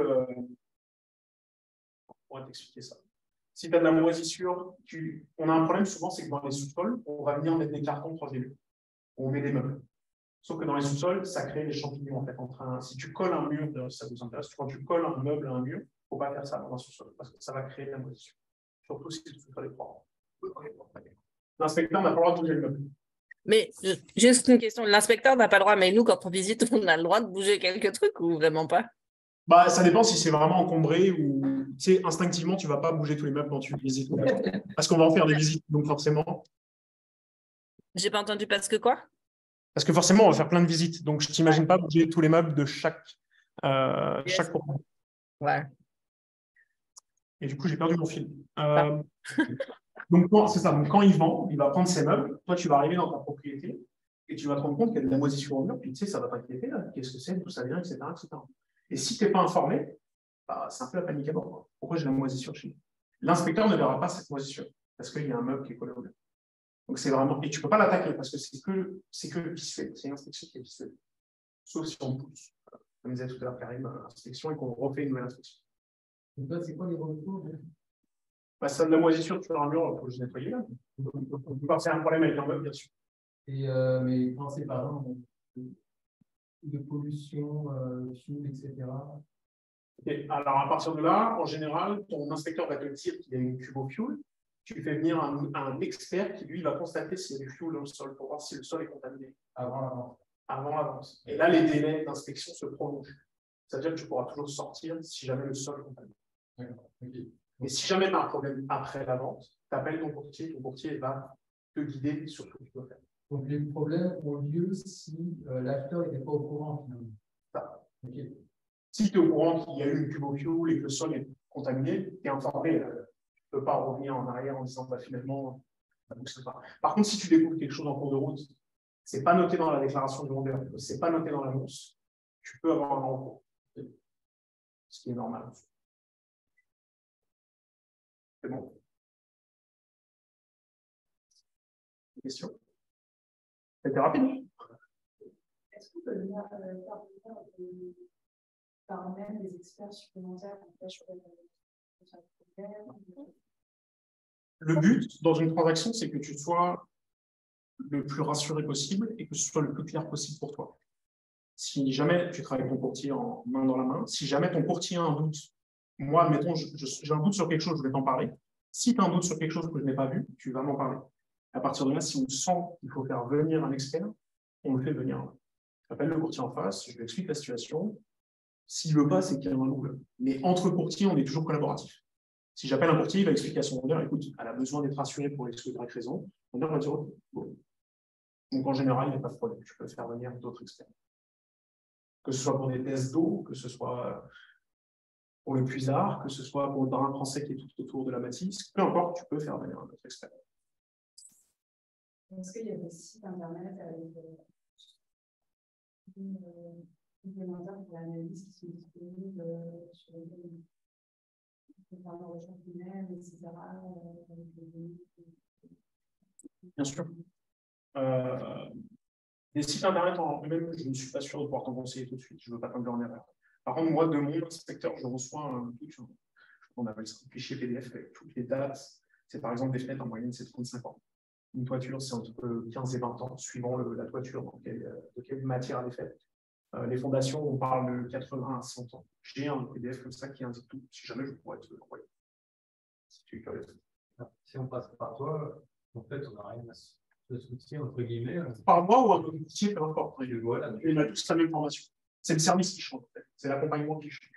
A: on pourrait t'expliquer ça. Si tu as de la moisissure, on a un problème souvent, c'est que dans les sous-sols, on va venir mettre des cartons proches des murs. On met des meubles. Sauf que dans les sous-sols, ça crée des champignons. En fait, si tu colles un mur, ça vous intéresse, quand tu colles un meuble à un mur, il ne faut pas faire ça dans un sous-sol, parce que ça va créer de la moisissure. Surtout si tu fais les trois. L'inspecteur n'a pas le droit de bouger le meuble.
E: Mais juste une question, l'inspecteur n'a pas le droit, mais nous, quand on visite, on a le droit de bouger quelques trucs ou vraiment pas?
A: Bah, ça dépend si c'est vraiment encombré ou instinctivement, tu ne vas pas bouger tous les meubles quand tu visites. Parce qu'on va en faire des visites, donc forcément.
E: J'ai pas entendu parce que quoi?
A: Parce que forcément, on va faire plein de visites. Donc, je ne t'imagine pas bouger tous les meubles de chaque propriétaire.
E: Ouais.
A: Et du coup, j'ai perdu mon fil. Donc, c'est ça. Donc, quand il vend, il va prendre ses meubles. Toi, tu vas arriver dans ta propriété et tu vas te rendre compte qu'il y a de la moisissure au mur. Puis, tu sais, ça va t'inquiéter. Qu'est-ce que c'est, d'où ça vient, etc. Et si tu n'es pas informé, bah, c'est un peu la panique à bord. Pourquoi j'ai de la moisissure chez moi? L'inspecteur ne verra pas cette moisissure parce qu'il y a un meuble qui est collé au mur. Donc, c'est vraiment. Et tu ne peux pas l'attaquer parce que c'est que visuel. C'est une inspection qui est visuelle. Sauf si on pousse, comme disait tout à l'heure Karim, l'inspection et qu'on refait une nouvelle inspection.
G: Donc, là, c'est quoi les recours?
A: Bah, ça a de la moisissure sur un mur, il faut le nettoyer là. C'est un problème avec un meuble, bien sûr.
G: Et, mais quand c'est par exemple de pollution, fume, etc.
A: Okay. Alors, à partir de là, en général, ton inspecteur va te dire qu'il y a une cubofuel. Tu fais venir un expert qui, lui, va constater s'il y a du fuel dans le sol pour voir si le sol est contaminé.
G: Avant la vente.
A: Avant la vente. Et là, les délais d'inspection se prolongent. C'est-à-dire que tu pourras toujours sortir si jamais le sol est contaminé.
G: Okay.
A: Mais si jamais tu as un problème après la vente, tu appelles ton courtier va te guider sur ce que tu dois faire.
G: Donc, les problèmes ont lieu si l'acheteur n'était pas au courant, finalement.
A: Ça. Okay. Si tu es au courant qu'il y a eu une cubofuel et que le sol est contaminé, tu es informé. peux pas revenir en arrière en disant bah, finalement, ça ne fonctionne pas. Par contre, si tu découvres quelque chose en cours de route, ce n'est pas noté dans la déclaration de vendeur, ce n'est pas noté dans l'annonce, tu peux avoir un recours. Ce qui est normal. C'est bon. Question? C'était rapide.
D: Est-ce qu'on peut venir par même des experts supplémentaires sur le problème?
A: Le but dans une transaction, c'est que tu sois le plus rassuré possible et que ce soit le plus clair possible pour toi. Si jamais tu travailles avec ton courtier en main dans la main, si jamais ton courtier a un doute, moi, admettons, j'ai un doute sur quelque chose, je vais t'en parler. Si tu as un doute sur quelque chose que je n'ai pas vu, tu vas m'en parler. À partir de là, si on sent qu'il faut faire venir un expert, on le fait venir. J'appelle le courtier en face, je lui explique la situation. S'il ne veut pas, c'est qu'il y a un double. Mais entre courtiers, on est toujours collaboratif. Si j'appelle un courtier, il va expliquer à son vendeur, écoute, elle a besoin d'être rassurée pour X ou Y raison. Le vendeur va dire, ok, bon. Donc en général, il n'y a pas de problème. Tu peux faire venir d'autres experts. Que ce soit pour des tests d'eau, que ce soit pour le puisard, que ce soit pour le drain français qui est tout autour de la bâtisse, peu importe, tu peux faire venir un autre expert.
D: Est-ce qu'il y a des sites internet avec des complémentaires pour l'analyse qui sont disponibles sur les recherches humaines, etc.
A: Bien sûr. Des sites internet en eux-mêmes, je ne suis pas sûr de pouvoir t'en conseiller tout de suite. Je ne veux pas t'induire en erreur. Par contre, moi, de mon inspecteur, je reçois un truc, on appelle ça un fichier PDF avec toutes les dates. C'est par exemple des fenêtres en moyenne, c'est 35 ans. Une toiture, c'est entre 15 et 20 ans, suivant la toiture, de quelle matière elle est faite. Les fondations, on parle de 80 à 100 ans. J'ai un PDF comme ça qui indique tout. Si jamais, je pourrais te l'envoyer. Si tu es curieux.
C: Si on passe par toi, en fait, on n'a rien à se soucier, entre guillemets.
A: Par moi ou un autre outil, peu importe.
C: Voilà.
A: On a tous la même formation. C'est le service qui change, en fait. C'est l'accompagnement qui change.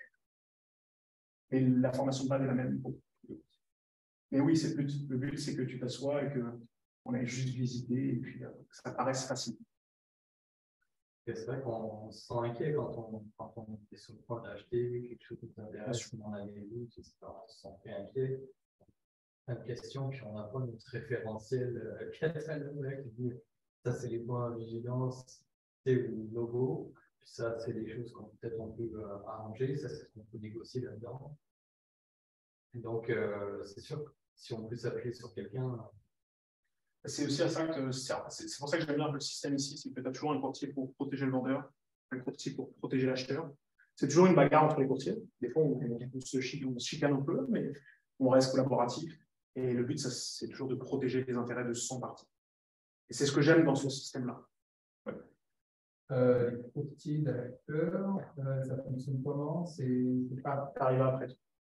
A: Et la formation de base est la même. Mais oui, c'est le but. Le but, c'est que tu t'assoies et qu'on aille juste visiter et puis que ça paraisse facile.
C: C'est vrai qu'on se sent inquiet quand on est sur le point d'acheter quelque chose qui nous intéresse, on en a des doutes, etc. On se sent inquiet. Plein de questions, puis on n'a pas notre référentiel catalogue qui dit ça, c'est les points de vigilance, c'est le logo, puis ça, c'est des choses qu'on peut-être on peut arranger, ça, c'est ce qu'on peut négocier là-dedans. Donc, c'est sûr que si on peut s'appuyer sur quelqu'un.
A: C'est aussi à ça que c'est pour ça que j'aime bien le système ici, c'est que tu as toujours un courtier pour protéger le vendeur, un courtier pour protéger l'acheteur. C'est toujours une bagarre entre les courtiers. Des fois, on se chicane un peu, mais on reste collaboratif. Et le but, c'est toujours de protéger les intérêts de 100 parties. Et c'est ce que j'aime dans ce système-là. Ouais.
G: Les courtiers d'acheteurs, ça fonctionne comment? C'est pas.
A: T'arrives après.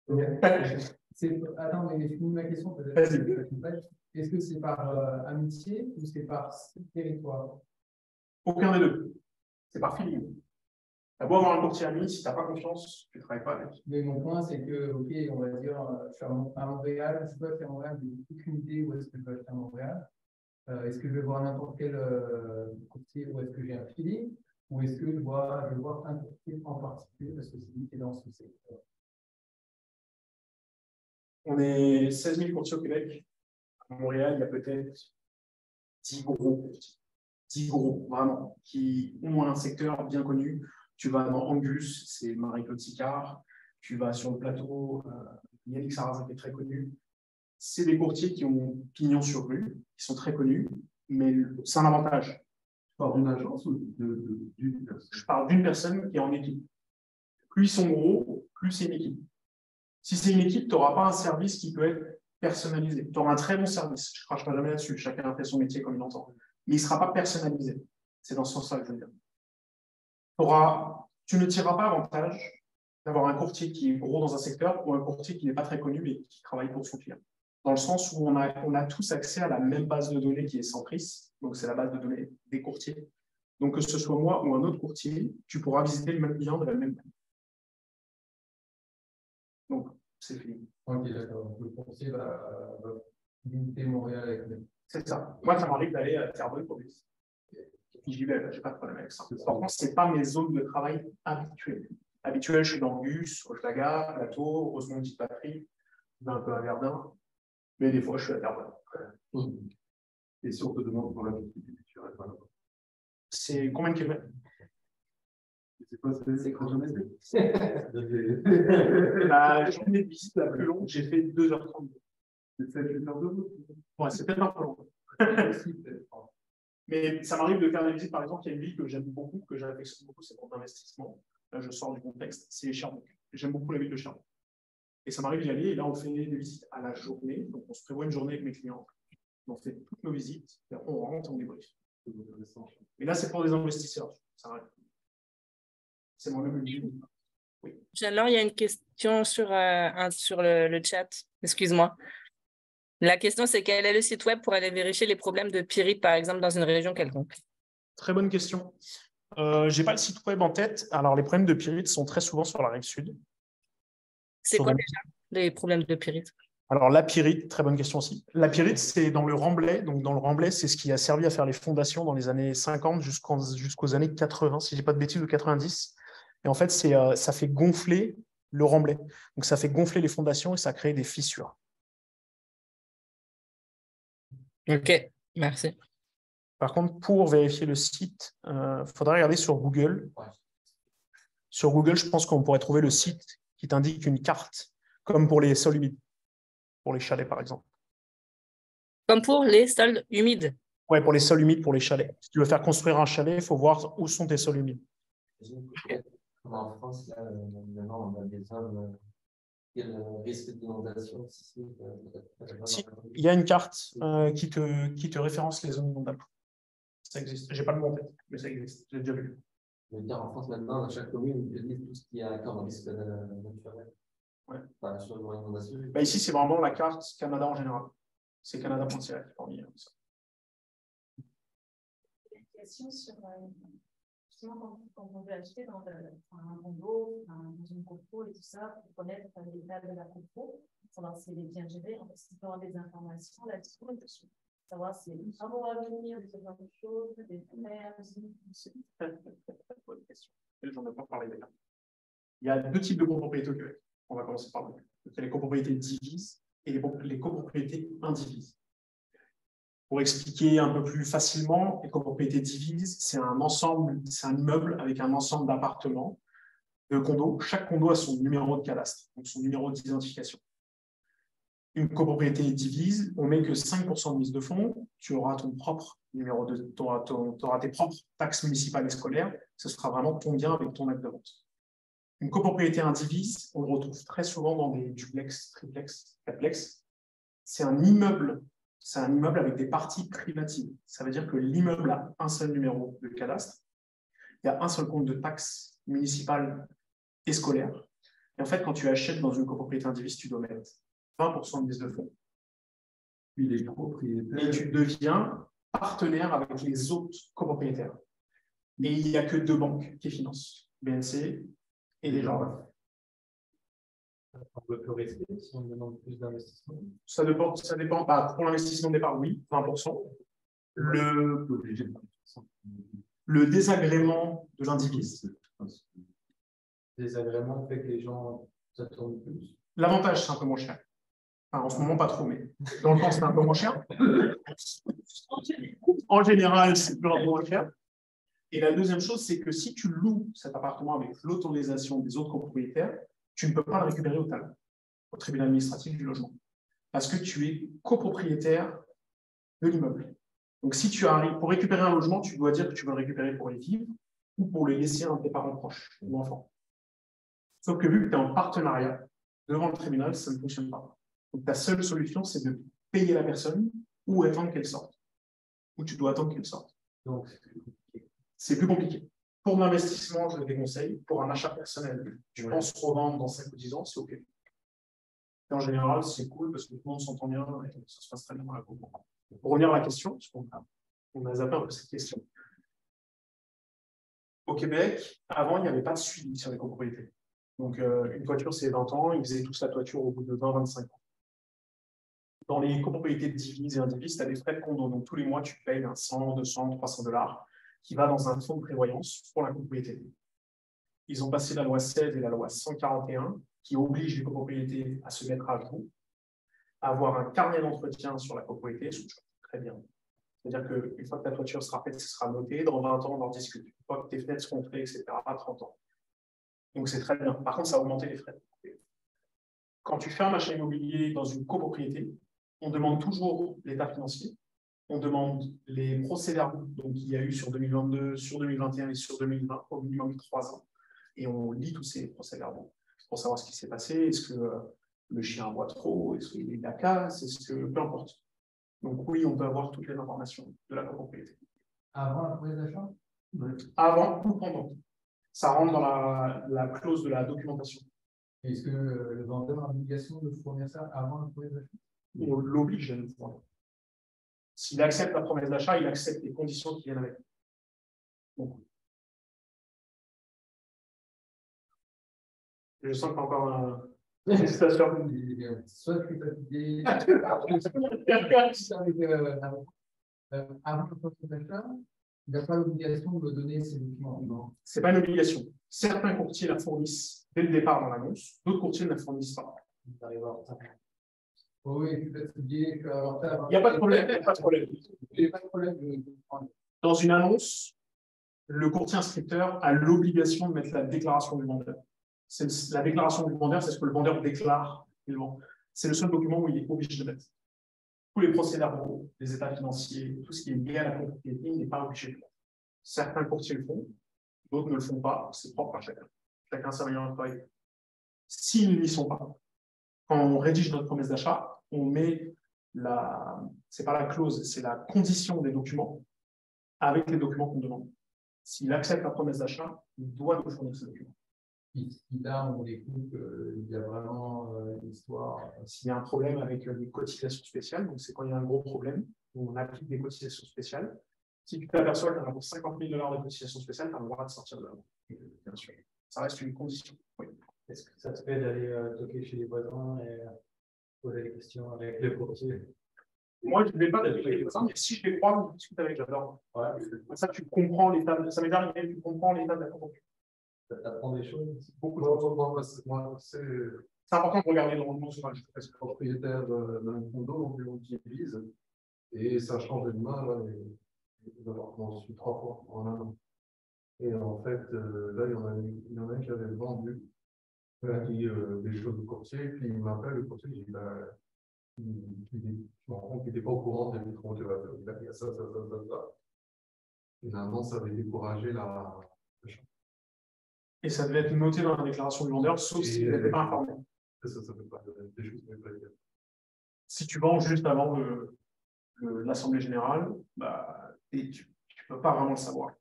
G: Attends, mais je finis ma question peut-être. Est-ce que c'est par amitié ou c'est par territoire?
A: Aucun des deux. C'est par feeling. Tu as beau avoir un courtier ami, si tu n'as pas confiance, tu ne travailles pas avec.
G: Mais mon point, c'est que, ok, on va dire, je suis à Montréal, je peux acheter à Montréal, je n'ai aucune idée où est-ce que je peux acheter à Montréal. Est-ce que je vais voir n'importe quel courtier ou est-ce que j'ai un feeling? Ou est-ce que je vais voir un courtier en particulier parce que c'est lui qui est dans ce secteur?
A: On est 16 000 courtiers au Québec. À Montréal, il y a peut-être 10 gros courtiers. 10 gros, vraiment, qui ont un secteur bien connu. Tu vas dans Angus, c'est Marie-Claude Sicard. Tu vas sur le plateau, Yannick Sarrazin qui est très connu. C'est des courtiers qui ont pignon sur rue, qui sont très connus, mais c'est un avantage.
B: Tu parles d'une agence ou d'une personne?
A: Je parle d'une personne qui est en équipe. Plus ils sont gros, plus c'est une équipe. Si c'est une équipe, tu n'auras pas un service qui peut être personnalisé. Tu auras un très bon service. Je ne cracherai jamais là-dessus. Chacun fait son métier comme il entend. Mais il ne sera pas personnalisé. C'est dans ce sens-là que je veux dire. Tu ne tireras pas avantage d'avoir un courtier qui est gros dans un secteur ou un courtier qui n'est pas très connu mais qui travaille pour son client. Dans le sens où on a tous accès à la même base de données qui est Centris. Donc, c'est la base de données des courtiers. Donc, que ce soit moi ou un autre courtier, tu pourras visiter le même client de la même manière. Donc, c'est fini.
G: Ok, d'accord. Donc, le courtier va visiter Montréal avec lui.
A: C'est ça. Moi, ça m'arrive d'aller à Terrebonne pour visiter. Et j'y vais, j'ai pas de problème avec ça. Par contre, ce n'est pas mes zones de travail habituelles. Habituelles, je suis dans Gus, Hochelaga, Plateau, Rosemont-Petite-Patrie, un peu à Verdun. Mais des fois, je suis intervenant.
B: Et si on te demande pour la visite, tu restes pas là.
A: C'est combien de kilomètres?
B: C'est quoi, c'est quand on est
A: La journée de visite la plus longue, j'ai fait 2h30.
B: C'est 7 heures de route.
A: Ouais, c'est peut-être un peu long. Mais ça m'arrive de faire des visites, par exemple, il y a une ville que j'aime beaucoup, que j'affectionne beaucoup, c'est pour l'investissement. Là, je sors du contexte, c'est Sherbrooke. J'aime beaucoup la ville de Sherbrooke. Et ça m'arrive d'y aller, et là, on fait des visites à la journée. Donc, on se prévoit une journée avec mes clients. On fait toutes nos visites, et après, on rentre, on débrief. Et là, c'est pour des investisseurs. Ça arrive. C'est moi-même une ville. Oui.
E: Alors, il y a une question sur le chat. Excuse-moi. La question, c'est quel est le site web pour aller vérifier les problèmes de pyrite, par exemple, dans une région quelconque?
A: Très bonne question. Je n'ai pas le site web en tête. Alors, les problèmes de pyrite sont très souvent sur la rive sud.
E: C'est quoi déjà les problèmes de pyrite?
A: Alors, la pyrite, très bonne question aussi. La pyrite, c'est dans le remblai. Donc, dans le remblai, c'est ce qui a servi à faire les fondations dans les années 50 jusqu'aux années 80, si je dis pas de bêtises, ou 90. Et en fait, ça fait gonfler le remblai. Donc, ça fait gonfler les fondations et ça crée des fissures.
E: Ok, merci.
A: Par contre, pour vérifier le site, il faudrait regarder sur Google. Sur Google, je pense qu'on pourrait trouver le site qui t'indique une carte, comme pour les sols humides, pour les chalets, par exemple.
E: Comme pour les sols humides?
A: Oui, pour les sols humides, pour les chalets. Si tu veux faire construire un chalet, il faut voir où sont tes sols humides.
H: En France, là, maintenant, on a des zones qui ont risque d'inondation.
A: Il y a une carte qui te référence les zones inondables. Ça existe. Je n'ai pas le mot en tête, mais ça existe. J'ai déjà vu.
H: Je veux dire, en France, maintenant, dans chaque commune, ils disent tout ce qui a comme risque naturel.
A: Ouais.
H: Enfin, sur l'inondation.
A: Bah ici, c'est vraiment la carte Canada en général. C'est Canada.ca qui parmi ça.
D: Une question sur justement quand on veut acheter dans un condo, dans une copro et tout ça, pour connaître l'état de la copro, savoir si elle est bien gérée, en fait, si on a des informations là-dessus, savoir si les travaux à venir, des genre de choses, des mers,
A: C'est une très bonne question. J'en ai pas parlé d'ailleurs. Il y a deux types de copropriétés au Québec. On va commencer par là. Il y a les copropriétés divises et les copropriétés indivises. Pour expliquer un peu plus facilement, les copropriétés divises, c'est un ensemble, c'est un immeuble avec un ensemble d'appartements, de condos. Chaque condo a son numéro de cadastre, donc son numéro d'identification. Une copropriété divise, on met que 5% de mise de fonds, tu auras ton propre numéro tu auras tes propres taxes municipales et scolaires, ce sera vraiment ton bien avec ton acte de vente. Une copropriété indivise, on le retrouve très souvent dans des duplex, triplex, quadplex. C'est un immeuble avec des parties privatives. Ça veut dire que l'immeuble a un seul numéro de cadastre, il y a un seul compte de taxes municipales et scolaires. Et en fait, quand tu achètes dans une copropriété indivise, tu dois mettre 20% de mise de fonds.
B: Puis les propriétaires.
A: Et tu deviens partenaire avec les autres copropriétaires. Et il n'y a que deux banques qui financent, BNC et les gens.
C: On peut plus rester si on demande plus d'investissement.
A: Ça dépend. Bah, pour l'investissement de départ, oui, 20%. Le désagrément de l'indivise.
C: Désagrément fait que les gens, ça tourne plus.
A: L'avantage, c'est un peu moins cher. Enfin, en ce moment, pas trop, mais dans le temps, c'est un peu moins cher. En général, c'est un peu moins cher. Et la deuxième chose, c'est que si tu loues cet appartement avec l'autorisation des autres copropriétaires, tu ne peux pas le récupérer au tribunal administratif du logement. Parce que tu es copropriétaire de l'immeuble. Donc, si tu arrives pour récupérer un logement, tu dois dire que tu veux le récupérer pour y vivre ou pour le laisser à un de tes parents proches ou enfants. Sauf que vu que tu es en partenariat devant le tribunal, ça ne fonctionne pas. Donc, ta seule solution, c'est de payer la personne ou attendre qu'elle sorte. Ou tu dois attendre qu'elle sorte.
C: Donc,
A: c'est plus compliqué. Pour l'investissement, je le déconseille. Pour un achat personnel, je pense revendre dans 5 ou 10 ans, c'est OK. Et en général, c'est cool parce que tout le monde s'entend bien et ça se passe très bien dans la cour. Pour revenir à la question, parce qu'on a zappé un peu cette question. Au Québec, avant, il n'y avait pas de suivi sur les copropriétés. Donc, une toiture, c'est 20 ans, ils faisaient tous la toiture au bout de 20-25 ans. Dans les copropriétés divises et indivises, tu as des frais de condo. Donc, tous les mois, tu payes 100, 200, 300 $, qui va dans un fonds de prévoyance pour la copropriété. Ils ont passé la loi 16 et la loi 141 qui obligent les copropriétés à se mettre à jour. avoir un carnet d'entretien sur la copropriété, c'est très bien. C'est-à-dire qu'une fois que ta toiture sera faite, ce sera noté. Dans 20 ans, on en discute. Une fois que tes fenêtres seront faites, etc., à 30 ans. Donc, c'est très bien. Par contre, ça a augmenté les frais. Quand tu fais un achat immobilier dans une copropriété, on demande toujours l'état financier. On demande les procès-verbaux qu'il y a eu sur 2022, sur 2021 et sur 2020, au minimum 3 ans. Et on lit tous ces procès-verbaux pour savoir ce qui s'est passé. Est-ce que le chien aboie trop? Est-ce qu'il y a eu de la casse? Est-ce que... Peu importe. Donc oui, on peut avoir toutes les informations de la copropriété.
G: Avant la promesse d'achat?
A: Avant ou pendant. Ça rentre dans la clause de la documentation.
G: Est-ce que le vendeur a l'obligation de fournir ça avant la promesse d'achat?
A: On l'oblige à nous fournir. S'il accepte la promesse d'achat, il accepte les conditions qui viennent avec. Donc, je sens qu'il y a encore une station.
G: Soit tu es fatigué, avant la promesse d'achat, il n'a pas l'obligation de me donner ces documents.
A: Ce n'est pas une obligation. Certains courtiers la fournissent dès le départ dans l'annonce, d'autres courtiers ne la fournissent pas.
G: Oui, je suis fatigué, je suis à retard.
A: Il n'y a pas de problème. Il n'y a pas de problème.
G: Il n'y a pas de problème.
A: Dans une annonce, le courtier inscripteur a l'obligation de mettre la déclaration du vendeur. La déclaration du vendeur, c'est ce que le vendeur déclare. C'est le seul document où il est obligé de mettre. Tous les procès-verbaux, les états financiers, tout ce qui est lié à la copropriété, il n'est pas obligé de le faire. Certains courtiers le font, d'autres ne le font pas, c'est propre à chacun. Chacun sa manière de travailler. S'ils n'y sont pas, quand on rédige notre promesse d'achat, on met c'est pas la clause, c'est la condition des documents avec les documents qu'on demande. S'il accepte la promesse d'achat, il doit nous fournir ces documents.
G: Là, on découvre qu'il y a vraiment une histoire.
A: S'il y a un problème avec les cotisations spéciales, donc c'est quand il y a un gros problème, on applique des cotisations spéciales. Si tu t'aperçois que tu as pour $50 000 de cotisations spéciales, tu as le droit de sortir de là. Bien sûr. Ça reste une condition. Oui.
C: Est-ce que ça te fait d'aller toquer chez les voisins et poser des questions avec le courtier?
A: Moi, je ne vais pas avec les voisins, mais si je les crois, je discute avec, j'adore. Ouais. Ça, tu comprends l'état, ça m'est arrivé, tu comprends l'état de la copropriété.
C: Ça t'apprend des choses?
B: Beaucoup de choses. Moi, c'est
A: important de regarder le rendement sur un jeu.
B: Parce que propriétaire d'un condo, on l'utilise et ça change de main. Là, je suis 3 fois en un an. Et en fait, là, il y en a un qui avait vendu des choses au courtier, puis il m'appelle, le courtier, il dit je me rends compte qu'il n'était pas au courant des vitrons, il y a ça. Finalement, ça avait découragé la.
A: Et ça devait être noté dans la déclaration du vendeur, sauf s'il n'était pas informé.
B: Ça peut pas des choses ne pas dire.
A: Si tu vends juste avant l'Assemblée générale, bah, tu ne peux pas vraiment le savoir.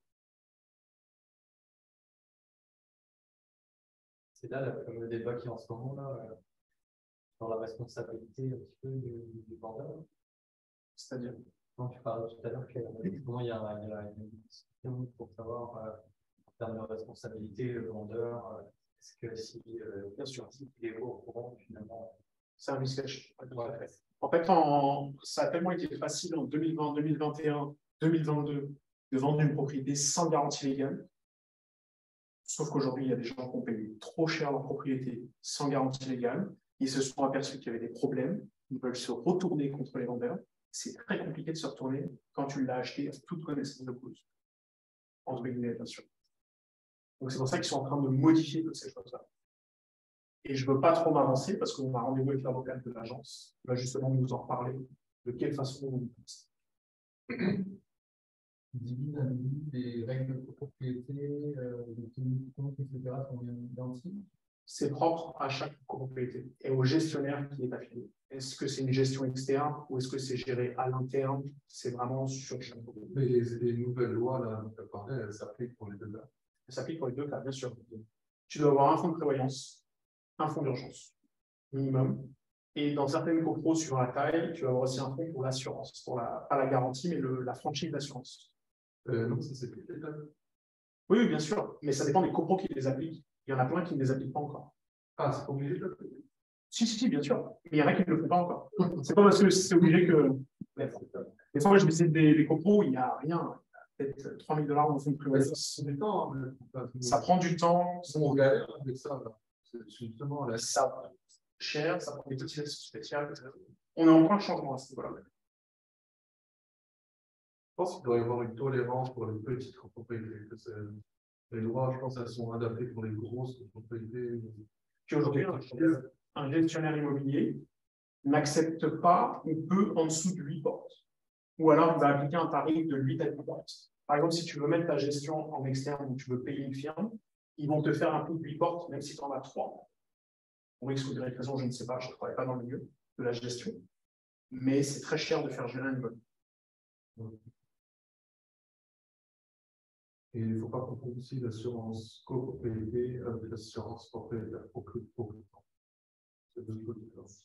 C: C'est là le débat qui est en ce moment là, sur la responsabilité un petit peu du vendeur.
A: C'est-à-dire,
C: quand tu parlais tout à l'heure comment il y a une discussion pour savoir en termes de responsabilité le vendeur, est-ce que si bien sûr s'il est au courant finalement.
A: C'est un risque caché. En fait, ça a tellement été facile en 2020, 2021, 2022 de vendre une propriété sans garantie légale. Sauf qu'aujourd'hui, il y a des gens qui ont payé trop cher leur propriété sans garantie légale. Ils se sont aperçus qu'il y avait des problèmes. Ils veulent se retourner contre les vendeurs. C'est très compliqué de se retourner quand tu l'as acheté à toute connaissance de cause. Entre guillemets, bien sûr. Donc, c'est pour ça qu'ils sont en train de modifier toutes ces choses-là. Et je ne veux pas trop m'avancer parce qu'on a rendez-vous avec l'avocat de l'agence. Il va justement nous en reparler de quelle façon on
G: les règles de copropriété, de tenue de compte, etc. sont bien identiques.
A: C'est propre à chaque copropriété et au gestionnaire qui est affilié. Est-ce que c'est une gestion externe ou est-ce que c'est géré à l'interne? C'est vraiment sur chaque copropriété.
B: Mais les nouvelles lois, là, elles s'appliquent pour les deux cas.
A: Elles s'appliquent pour les deux cas, bien sûr. Tu dois avoir un fonds de prévoyance, un fonds d'urgence, minimum. Et dans certaines copros, sur la taille, tu vas avoir aussi un fonds pour l'assurance, pas la garantie, mais la franchise d'assurance.
B: Non, ça c'est plus l'état.
A: Oui, bien sûr, mais ça dépend des copros qui les appliquent. Il y en a plein qui ne les appliquent pas encore.
B: Ah, c'est pas obligé de l'appliquer.
A: Si, bien sûr. Mais il y en a qui ne le font pas encore. C'est pas parce que c'est obligé que. Des fois, je visite des copros, il n'y a rien. Peut-être $3 000 dans le fonds de prévoyance. Ça prend du temps.
B: On galère avec ça. C'est justement là.
A: Ça cher, ça prend des cotisations spéciales. on est en plein changement à ce niveau-là.
B: Je pense qu'il doit y avoir une tolérance pour les petites copropriétés. Les lois, je pense, elles sont adaptées pour les grosses copropriétés.
A: Puis aujourd'hui, un gestionnaire immobilier n'accepte pas ou peu en dessous de 8 portes. Ou alors, il va appliquer un tarif de 8 à 10 portes. Par exemple, si tu veux mettre ta gestion en externe ou tu veux payer une firme, ils vont te faire un coup de 8 portes, même si tu en as 3. Pour X ou Y raison, je ne sais pas, je ne travaille pas dans le milieu de la gestion. Mais c'est très cher de faire gérer un immeuble.
B: Et il ne faut pas confondre aussi l'assurance copropriété avec l'assurance propriétaire occupant. C'est deux choses différentes.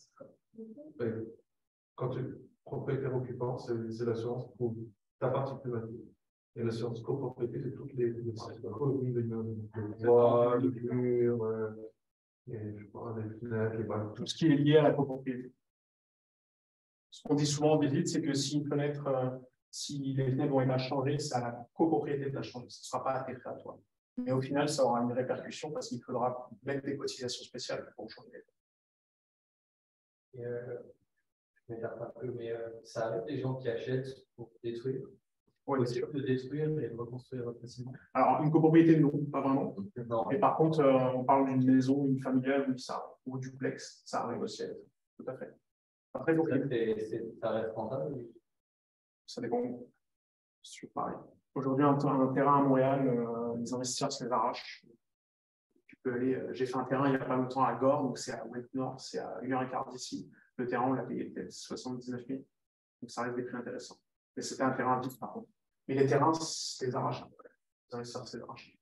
B: Quand tu es propriétaire occupant, c'est l'assurance pour ta partie privative. Et l'assurance copropriété, c'est toutes les revenus de l'immeuble. Le toit, le mur, et je sais pas, les fenêtres, les balcons.
A: Tout ce qui est lié à la copropriété. Ce qu'on dit souvent en visite, c'est que si une fenêtre, si les fenêtres vont être à changer, c'est à la copropriété de la changer. Ce ne sera pas à tes frais à toi. Mais au final, ça aura une répercussion parce qu'il faudra mettre des cotisations spéciales pour changer les fenêtres.
C: Je m'écarte un peu, mais ça arrive des gens qui achètent pour détruire.
A: Oui,
C: Possible de détruire et de reconstruire facilement.
A: Alors, une copropriété, non, pas vraiment.
C: Non.
A: Et par contre, on parle d'une maison, une familiale, oui, ça, ou duplex, ça arrive aussi. Tout à fait. Après, donc,
C: ça reste rentable.
A: Ça dépend. C'est pareil. Aujourd'hui, un terrain à Montréal, les investisseurs se les arrachent. Tu peux aller. J'ai fait un terrain il n'y a pas longtemps à Gore, donc c'est à Ouest Nord, c'est à 1h15 d'ici. Le terrain, on l'a payé peut-être 79 000. Donc ça reste des prix intéressants. Mais c'était un terrain vide, par contre. Mais les terrains, c'est les arrachent. Les investisseurs, c'est les arrachent.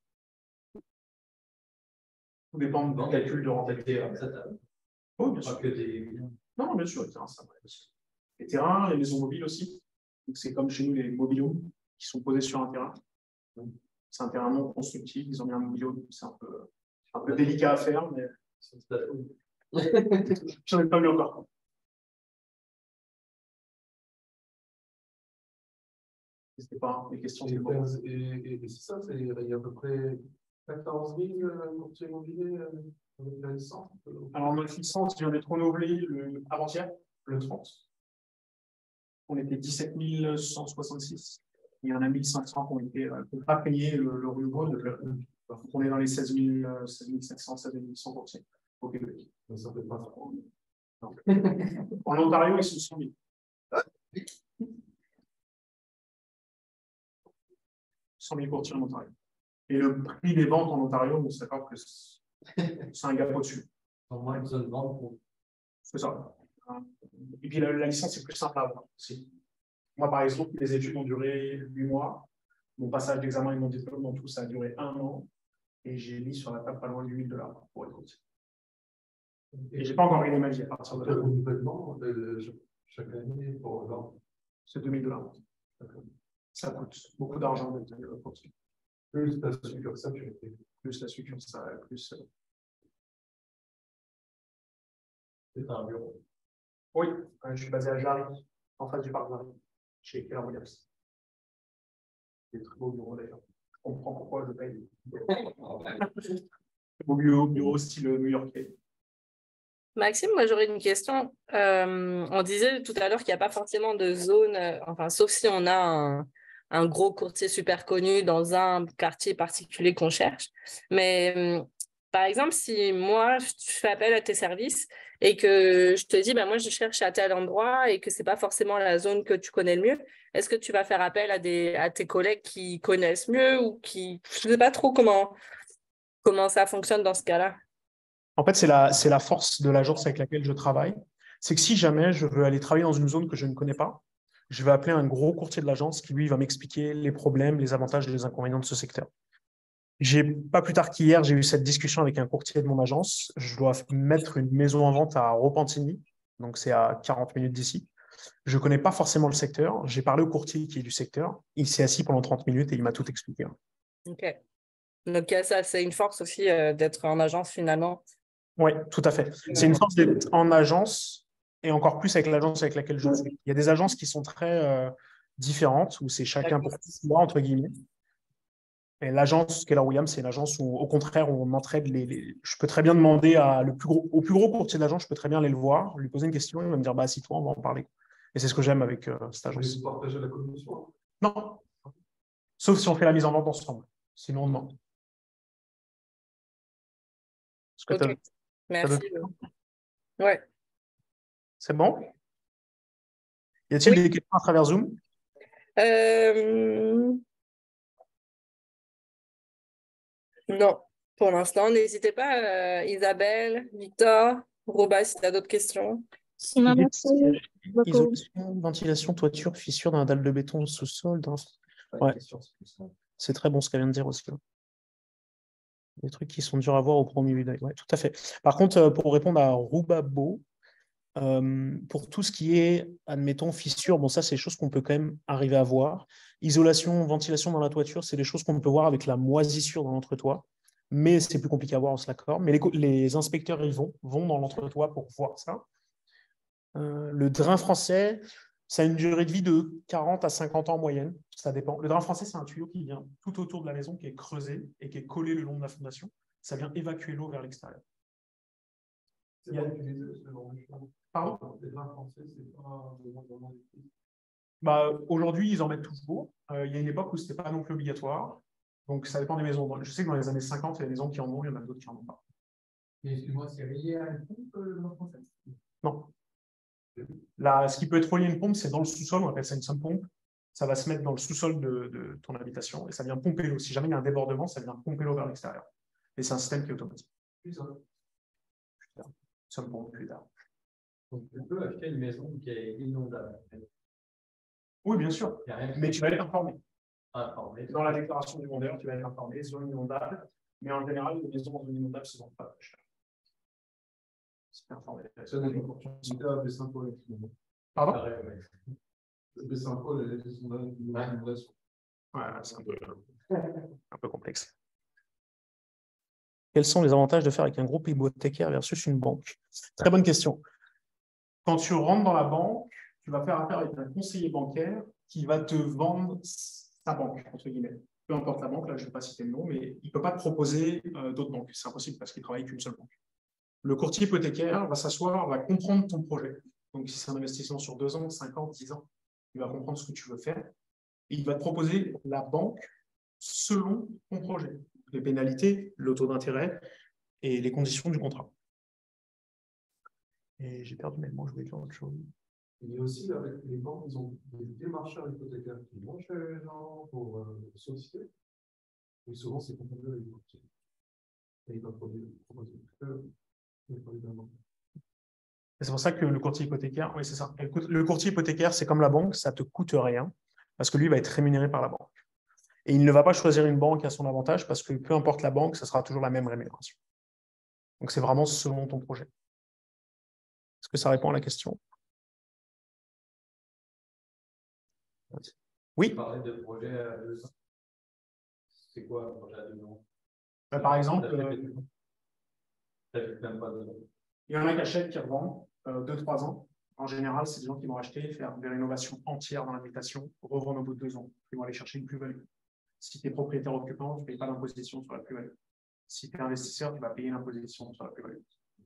A: Tout dépend du calcul de rentabilité. Oui, bien sûr. Non, bien sûr, les terrains, ça va. Les terrains, les maisons mobiles aussi. C'est comme chez nous, les mobilhomes qui sont posés sur un terrain. C'est un terrain non constructif, ils ont mis un mobilhome, c'est un peu délicat à faire, mais j'en ai pas vu encore. N'hésitez pas, les questions.
B: Et c'est ça, il y a à peu près 14 000 courtiers immobiliers avec la licence.
A: Alors, notre licence vient d'être renouvelée avant-hier, le 30. On était 17 166. Il y en a 1500 qui ont été pas payés le renouveau. On est dans les 16 700, 16 800 courtiers au Québec.
B: Mais ça ne fait pas trop.
A: En Ontario, ils sont 100 000. 100 000 courtiers en Ontario. Et le prix des ventes en Ontario, on s'accorde que c'est un gap au-dessus.
C: En moins, besoin de vente pour.
A: C'est ça. Et puis la licence est plus simple à avoir aussi. Moi, par exemple, les études ont duré 8 mois. Mon passage d'examen et mon diplôme, en tout, ça a duré 1 an. Et j'ai mis sur la table pas loin de 8 000 $ pour être courtier. Et je n'ai pas encore gagné ma vie à partir de là.
B: Renouvellement chaque année pour vendre.
A: C'est 2 000 $. Ça coûte beaucoup d'argent d'être courtier.
B: Plus la succursale,
A: plus la succursale, plus.
C: C'est un bureau.
A: Oui, je suis basé à Jarry, en face du parc Jarry, chez Keller Williams. C'est un très beau bureau d'ailleurs. Je comprends pourquoi je paye. Beau bureau style new-yorkais.
E: Maxime, moi j'aurais une question. On disait tout à l'heure qu'il n'y a pas forcément de zone, enfin sauf si on a un gros courtier super connu dans un quartier particulier qu'on cherche. Mais par exemple, si moi je fais appel à tes services et que je te dis, moi je cherche à tel endroit et que ce n'est pas forcément la zone que tu connais le mieux, est-ce que tu vas faire appel à tes collègues qui connaissent mieux ou qui... Je ne sais pas trop comment ça fonctionne dans ce cas-là.
A: En fait, c'est la force de l'agence avec laquelle je travaille. C'est que si jamais je veux aller travailler dans une zone que je ne connais pas, je vais appeler un gros courtier de l'agence qui, lui, va m'expliquer les problèmes, les avantages et les inconvénients de ce secteur. Pas plus tard qu'hier, j'ai eu cette discussion avec un courtier de mon agence. Je dois mettre une maison en vente à Repentigny, donc c'est à 40 minutes d'ici. Je ne connais pas forcément le secteur. J'ai parlé au courtier qui est du secteur. Il s'est assis pendant 30 minutes et il m'a tout expliqué.
E: OK. Donc, ça, c'est une force aussi d'être en agence finalement.
A: Oui, tout à fait. C'est une force d'être en agence et encore plus avec l'agence avec laquelle je suis. Il y a des agences qui sont très différentes où c'est chacun pour soi, entre guillemets. Et l'agence Keller Williams, c'est une agence où, au contraire, on entraide je peux très bien demander au plus gros courtier de l'agence, je peux très bien aller le voir, lui poser une question, il va me dire, bah, assis-toi, on va en parler. Et c'est ce que j'aime avec cette agence.
B: Vous partagez la commission?
A: Non. Sauf si on fait la mise en vente ensemble. Sinon, non.
E: Ok. Merci. Ouais.
A: C'est bon? Y a-t-il des questions à travers Zoom?
E: Non, pour l'instant. N'hésitez pas, Isabelle, Victor, Roba, si tu as d'autres questions.
F: Non, merci beaucoup.
A: Isolation, ventilation, toiture, fissure dans la dalle de béton au sous-sol. Ouais. C'est très bon ce qu'elle vient de dire aussi. Des trucs qui sont durs à voir au premier d'œil. Ouais, tout à fait. Par contre, pour répondre à Roubabo, pour tout ce qui est, admettons, fissure, bon, ça, c'est des choses qu'on peut quand même arriver à voir. Isolation, ventilation dans la toiture, c'est des choses qu'on peut voir avec la moisissure dans l'entretoit, mais c'est plus compliqué à voir, on se l'accorde. Mais les inspecteurs, ils vont dans l'entretoit pour voir ça. Le drain français, ça a une durée de vie de 40 à 50 ans en moyenne, ça dépend. Le drain français, c'est un tuyau qui vient tout autour de la maison, qui est creusé et qui est collé le long de la fondation. Ça vient évacuer l'eau vers l'extérieur.
B: C'est pas utilisé ce genre de choses.
A: Pardon?
B: Les drains français, c'est pas vraiment utilisé.
A: Bah, aujourd'hui, ils en mettent toujours. Il y a une époque où ce n'était pas non plus obligatoire. Donc, ça dépend des maisons. Je sais que dans les années 50, il y a des maisons qui en ont, il y en a d'autres qui n'en ont pas.
G: Excuse-moi, c'est relié à une pompe, le drain français?
A: Non. Là, ce qui peut être relié à une pompe, c'est dans le sous-sol, on appelle ça une sump-pompe. Ça va se mettre dans le sous-sol de ton habitation et ça vient pomper l'eau. Si jamais il y a un débordement, ça vient pomper l'eau vers l'extérieur. Et c'est un système qui est automatique. Sump-pompe plus tard.
C: Donc, tu peux acheter une maison qui est inondable.
A: Oui, bien sûr. Mais tu vas être informé.
C: Informé.
A: Dans la déclaration du demandeur, tu vas être informé, zone inondable. Mais en général, les maisons en zone inondable ne se vendent pas cher. C'est informé.
B: C'est des opportunités à Bessin-Paul.
A: Pardon?
B: Bessin-Paul, les inondations.
A: Ouais, c'est un peu complexe. Quels sont les avantages de faire avec un groupe hypothécaire versus une banque? Très bonne question. Quand tu rentres dans la banque, tu vas faire affaire avec un conseiller bancaire qui va te vendre sa banque, entre guillemets. Peu importe la banque, là je ne vais pas citer le nom, mais il ne peut pas te proposer d'autres banques. C'est impossible parce qu'il travaille qu'une seule banque. Le courtier hypothécaire va s'asseoir, va comprendre ton projet. Donc si c'est un investissement sur 2 ans, 5 ans, 10 ans, il va comprendre ce que tu veux faire. Et il va te proposer la banque selon ton projet. Les pénalités, le taux d'intérêt et les conditions du contrat. Et j'ai perdu mes mots, je voulais dire autre chose.
B: Il y a aussi, avec les banques, ils ont des démarcheurs hypothécaires qui vont chez les gens pour solliciter. Et souvent, c'est composé avec les courtiers. Et ils peuvent proposer les produits d'un banque.
A: C'est pour ça que le courtier hypothécaire, oui, c'est ça. Le courtier hypothécaire, c'est comme la banque, ça ne te coûte rien, parce que lui va être rémunéré par la banque. Et il ne va pas choisir une banque à son avantage, parce que peu importe la banque, ça sera toujours la même rémunération. Donc, c'est vraiment selon ton projet. Est-ce que ça répond à la question? Oui.
C: Tu parlais de projet à 2 ans. C'est quoi un projet à 2 ans?
A: Par exemple, il y en a qui achètent, qui revendent 2-3 ans. En général, c'est des gens qui vont acheter, faire des rénovations entières dans l'habitation, revendre au bout de 2 ans. Ils vont aller chercher une plus-value. Si tu es propriétaire occupant, tu ne payes pas d'imposition sur la plus-value. Si tu es investisseur, tu vas payer l'imposition sur la plus-value.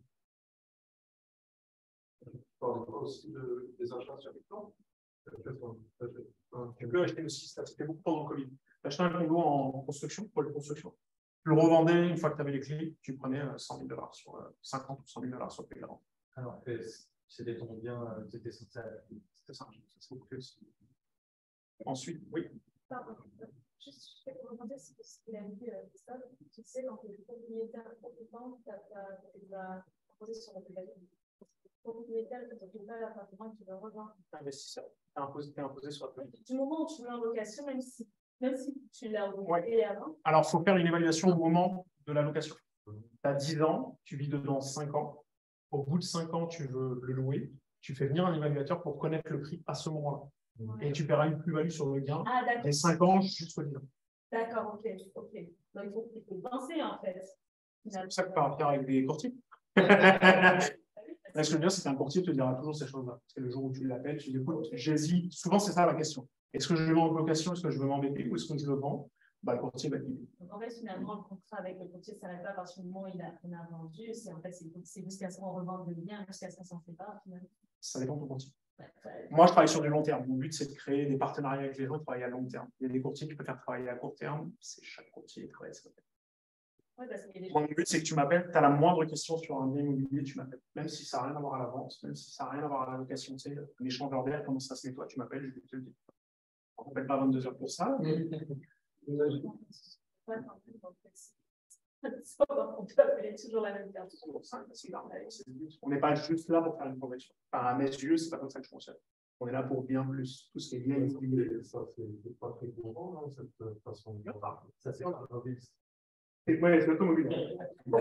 B: Tu parles aussi des achats sur les temps.
A: Tu peux acheter aussi, ça se fait beaucoup pendant le Covid. Tu achetais un condo en construction, pour les constructions. Tu le revendais une fois que tu avais les clés, tu prenais 100 000 $ sur 50 ou 100 000 $ sur le rente.
C: Alors, c'était ton bien, c'était censé.
A: C'était ça, c'est beaucoup plus. Ensuite, oui.
D: Pardon. Juste, je vais rebondir sur ce qu'il a dit, Christophe. Tu sais, quand tu es propriétaire occupant, tu vas proposer sur la plus-value. Propriétaire, tu n'occupes pas l'appartement que tu vas revendre.
A: Investisseur, tu es imposé sur la plus-value.
D: Du moment où tu mets en location, même si tu l'as occupé avant.
A: Alors, il faut faire une évaluation au moment de la location. Tu as 10 ans, tu vis dedans 5 ans. Au bout de 5 ans, tu veux le louer. Tu fais venir un évaluateur pour connaître le prix à ce moment-là. Et tu paieras une plus-value sur le gain des 5 ans jusqu'au 10 ans.
D: D'accord, ok. Donc, il faut penser, en fait.
A: C'est pour ça que tu peux faire avec des courtiers. Ce que je veux dire, c'est qu'un courtier te dira toujours ces choses-là. Parce que le jour où tu l'appelles, tu dis, écoute, j'hésite. Souvent, c'est ça la question. Est-ce que je le mets en location? Est-ce que je veux m'embêter? Ou est-ce que je le vends? bah, le courtier va payer.
D: Donc, en fait, finalement, le contrat avec le courtier ne s'arrête pas parce que le moment où on a vendu. C'est en fait, c'est jusqu'à ce qu'on revende le bien, jusqu'à ce qu'on s'en sépare, finalement.
A: Ça dépend de ton courtier. Moi, je travaille sur du long terme. Mon but, c'est de créer des partenariats avec les gens et de travailler à long terme. Il y a des courtiers qui préfèrent travailler à court terme. C'est chaque courtier qui travaille à long terme.
D: Ouais, parce qu'il y a des
A: Moi, mon but, c'est que tu m'appelles, tu as la moindre question sur un bien immobilier, tu m'appelles. Même si ça n'a rien à voir à la vente, même si ça n'a rien à voir à la location, tu sais, un échangeur d'air, comment ça se nettoie, tu m'appelles, je vais te le dire. On n'appelle pas 22 heures pour ça, mais
D: on peut appeler toujours la même personne.
A: on n'est pas juste là pour faire une convection. Enfin, à mes yeux, c'est pas comme ça que je fonctionne. On est là pour bien plus. Tout ce qui est bien immobilier.
B: Ça, c'est pas très courant, cette façon de faire.
A: Ça, c'est ouais, c'est l'automobile.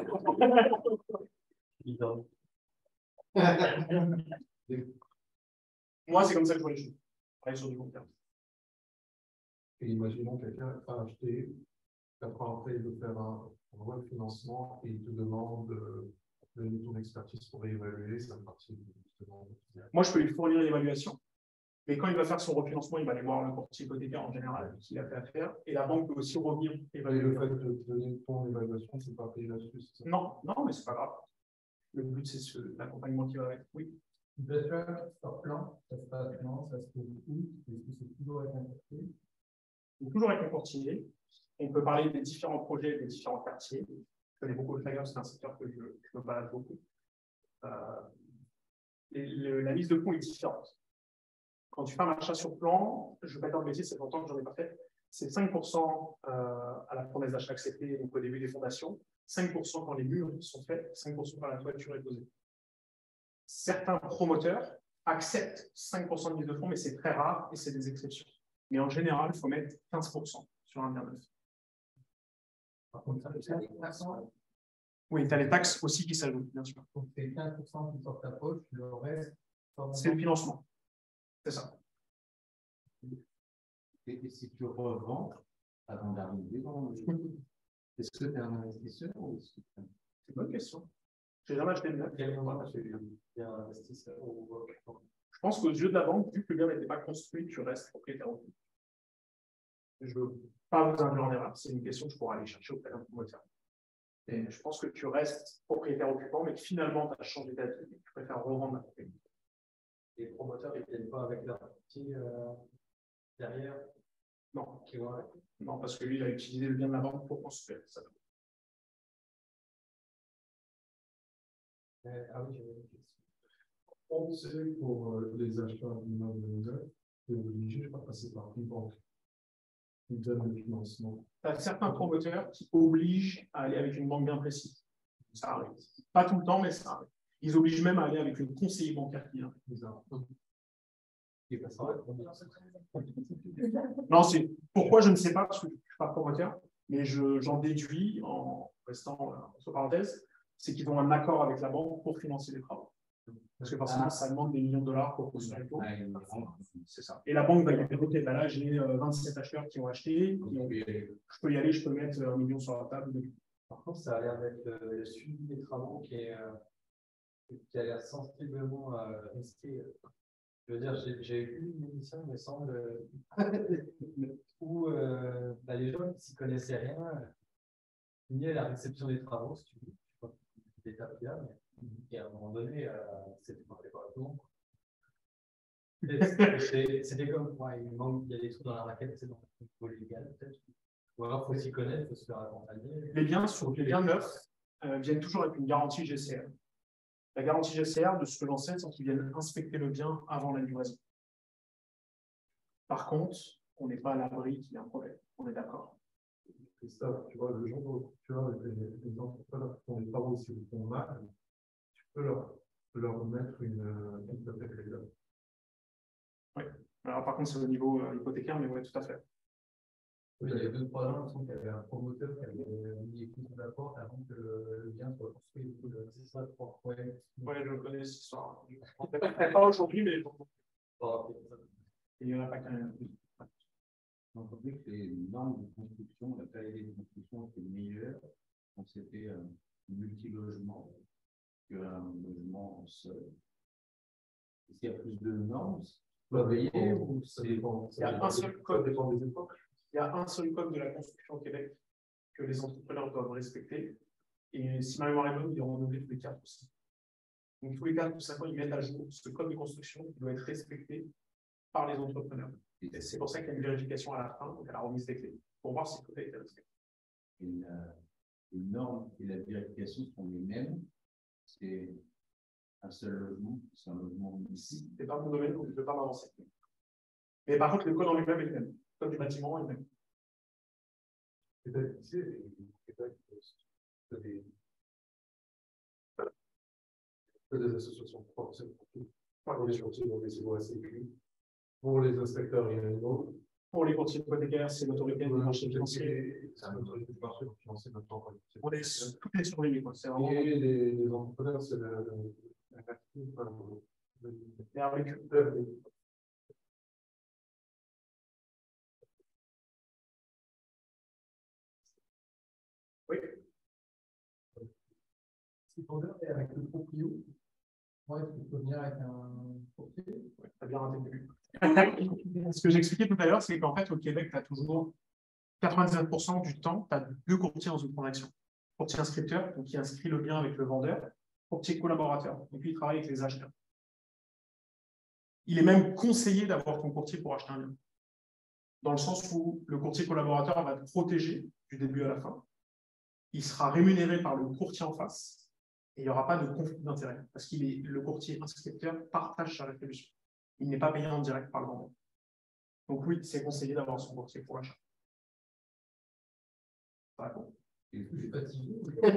A: Moi, c'est comme ça que je vois les choses. Travailler sur du long terme.
B: Et imaginons quelqu'un a acheté, 4 ans après, il veut faire un refinancement et il te demande de donner ton expertise pour évaluer sa partie.
A: Moi, je peux lui fournir l'évaluation. Mais quand il va faire son refinancement, il va aller voir le courtier hypothécaire en général qu'il a fait affaire. Et la banque peut aussi revenir évaluer.
B: Le fait de donner ton évaluation, c'est pas payé là-dessus.
A: Non, non, mais c'est pas grave. Le but, c'est l'accompagnement qui va avec. Oui.
G: Déjà, sur plan, ça se passe comment, ça se trouve où, est-ce que c'est toujours avec un courtier?
A: Il faut toujours avec un courtier. On peut parler des différents projets, des différents quartiers. Je connais beaucoup le Flyers, c'est un secteur que je me balade beaucoup. La liste de fonds est différente. Quand tu fais un achat sur plan, je ne vais pas dire de bêtises, c'est longtemps que je n'en ai pas fait, c'est 5% à la promesse d'achat acceptée, donc au début des fondations, 5% quand les murs sont faits, 5% quand la toiture est posée. Certains promoteurs acceptent 5% de mise de fonds, mais c'est très rare et c'est des exceptions. Mais en général, il faut mettre 15% sur un bien neuf.
G: Par contre, ça, c'est 15%.
A: Oui, tu as les taxes aussi qui s'ajoutent, bien sûr.
G: Donc, c'est 15% qui sortent ta poche, le reste,
A: c'est le financement. C'est ça.
H: Et si tu revends avant d'arriver dans le est-ce que tu es un investisseur ou est-ce que c'est
A: une bonne question. Je n'ai jamais acheté de neuf.
C: Quel moment tu es un investisseur ou...
A: Je pense qu'aux yeux de la banque, vu que le bien n'était pas construit, tu restes propriétaire. Je ne veux pas vous induire en erreur. C'est une question que je pourrais aller chercher auprès d'un promoteur. Et je pense que tu restes propriétaire occupant, mais que finalement, tu as changé d'avis et que tu préfères revendre la propriété.
C: Les promoteurs, ils ne viennent pas avec leur petit derrière?
A: Non.
C: Qui vont avec.
A: Non, parce que lui, il a utilisé le bien de la banque pour construire. Ça.
C: Ah oui, j'avais une question.
B: On sait pour les achats d'immeubles neufs, tu es obligé de passer par une banque qui donne le financement.
A: Tu as certains promoteurs qui obligent à aller avec une banque bien précise. Ça arrive. Pas tout le temps, mais ça arrive. Ils obligent même à aller avec le conseiller bancaire qui vient. Non, c'est pourquoi je ne sais pas, parce que je ne suis pas promoteur, mais j'en déduis en restant entre parenthèses, c'est qu'ils ont un accord avec la banque pour financer les travaux. Parce que forcément, ça demande des millions de dollars pour construire le tour. C'est ça. Et la banque va dire, ok, ben là, j'ai 27 acheteurs qui ont acheté, je peux y aller, je peux mettre 1 million sur la table.
C: Par contre, ça a l'air d'être le suivi des travaux qui a l'air sensiblement risqué. Je veux dire, j'ai eu une émission, il me semble, où les gens qui s'y connaissaient rien signaient la réception des travaux, si tu veux. Je sais pas si l'étape là, mais et à un moment donné, c'était pas tout le monde. C'était comme, il y a des trucs dans la raquette, c'est dans le niveau légal, peut-être. Ou alors, il faut s'y connaître, il faut se faire accompagner.
A: Les biens neufs viennent toujours avec une garantie GCR. La garantie GCR, de ce que j'en sais, c'est qu'ils viennent inspecter le bien avant la livraison. Par contre, on n'est pas à l'abri qu'il y ait un problème. On est d'accord.
B: Christophe, tu vois, le jour tu vois, les entrepreneurs qui font des travaux, si ils font mal, tu peux leur mettre une hypothèque légale.
A: Oui. Alors, par contre, c'est au niveau hypothécaire, mais oui, tout à fait.
G: Oui, il y a 2-3 ans, il y avait un promoteur qui avait mis les clés sous la porte avant que le bien soit construit. C'est ça, je crois. Oui,
A: je connais cette histoire. Je ne répéterai pas aujourd'hui, mais il n'y en a pas qu'un.
H: On peut dire que les normes de construction, la qualité de construction était meilleure quand c'était un multi-logement qu'un logement seul. Est-ce qu'il y a plus de normes?
B: Ça dépend. Il y a un seul code. Ça dépend des époques.
A: Il y a un seul code de la construction au Québec que les entrepreneurs doivent respecter. Et si ma mémoire est bonne, ils ont renouvelé tous les 4 ou 5 ans. Donc, tous les 4 ou 5 ans, ils mettent à jour ce code de construction qui doit être respecté par les entrepreneurs. Et c'est pour ça qu'il y a une vérification à la fin, donc à la remise des clés, pour voir si le code a été respecté.
H: Les normes et la vérification sont les mêmes. C'est un seul logement, c'est un logement ici.
A: C'est pas mon domaine, donc je ne peux pas m'avancer. Mais par contre, le code en lui-même est le même. Le code du bâtiment est le même.
B: Des associations professionnelles pour les chantiers, donc c'est assez écrit. Pour les inspecteurs, il y en a une autre.
A: Pour les courtiers hypothécaires, c'est l'autorité du marché financier.
B: C'est l'autorité du marché financier maintenant.
A: On est tout est sur les c'est vraiment.
B: Et les entrepreneurs, c'est
A: Oui.
G: Si ton heure est avec le proprio, moi, est-ce que tu peux venir avec un courtier?
A: Oui, tu as bien intégré. Ce que j'expliquais tout à l'heure, c'est qu'en fait, au Québec, tu as toujours 99% du temps, tu as 2 courtiers dans une transaction. Courtier inscripteur, donc qui inscrit le bien avec le vendeur, courtier collaborateur, donc lui, il travaille avec les acheteurs. Il est même conseillé d'avoir ton courtier pour acheter un bien. Dans le sens où le courtier collaborateur va te protéger du début à la fin. Il sera rémunéré par le courtier en face et il n'y aura pas de conflit d'intérêt parce qu'il est le courtier inscripteur partage sa rétribution. Il n'est pas payé en direct par le vendeur. Donc oui, c'est conseillé d'avoir son courtier pour l'achat. Bon.
G: Je suis fatigué.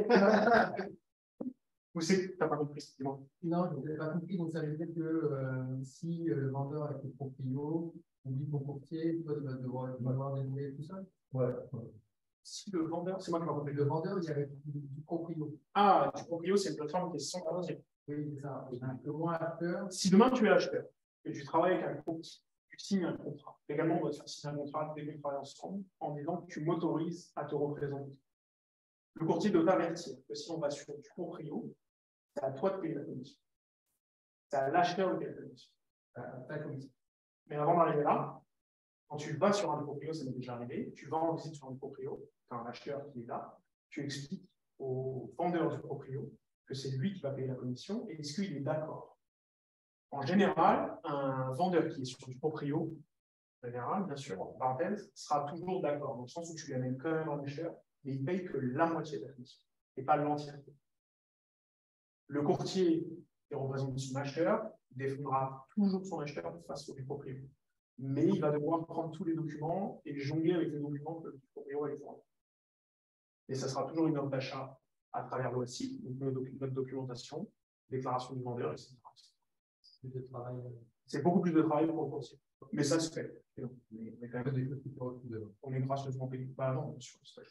A: Où c'est que tu n'as pas compris? Dis-moi.
G: Non, je n'avais pas compris. Donc, ça veut dire que si le vendeur avec le proprio oublie ton courtier, toi, tu vas devoir dénouer tout ça?
B: Ouais.
A: Si le vendeur, c'est moi qui m'ai compris.
G: Le vendeur, il y avait du proprio.
A: Ah, du proprio, c'est une plateforme qui est sans courtier.
G: Oui, c'est ça. Le moins acheteur.
A: Si demain tu es acheteur et tu travailles avec un courtier, tu signes un contrat. Également, on va te faire signer un contrat dès qu'on travaille ensemble en disant que tu m'autorises à te représenter. Le courtier doit t'avertir que si on va sur du proprio, c'est à toi de payer la commission. C'est à l'acheteur de payer la commission. Ta commission. Mais avant d'arriver là, quand tu vas sur un proprio, ça m'est déjà arrivé, tu vas en visite sur un proprio, tu as un acheteur qui est là, tu expliques au vendeur du proprio que c'est lui qui va payer la commission et est-ce qu'il est d'accord. En général, un vendeur qui est sur du proprio, en général, bien sûr, en parenthèse, sera toujours d'accord, dans le sens où tu l'amènes quand même en acheteur, mais il paye que la moitié de la commission et pas l'entièreté. Le courtier qui représente son acheteur défendra toujours son acheteur face au proprio. Mais il va devoir prendre tous les documents et jongler avec les documents que le proprio va lui fournir. Et ça sera toujours une offre d'achat à travers l'OSI, notre documentation, déclaration du vendeur, etc. C'est beaucoup plus de travail pour le courtier. Mais ça se fait. Mais quand même, on est gracieusement payé. Bah non, bien sûr, c'est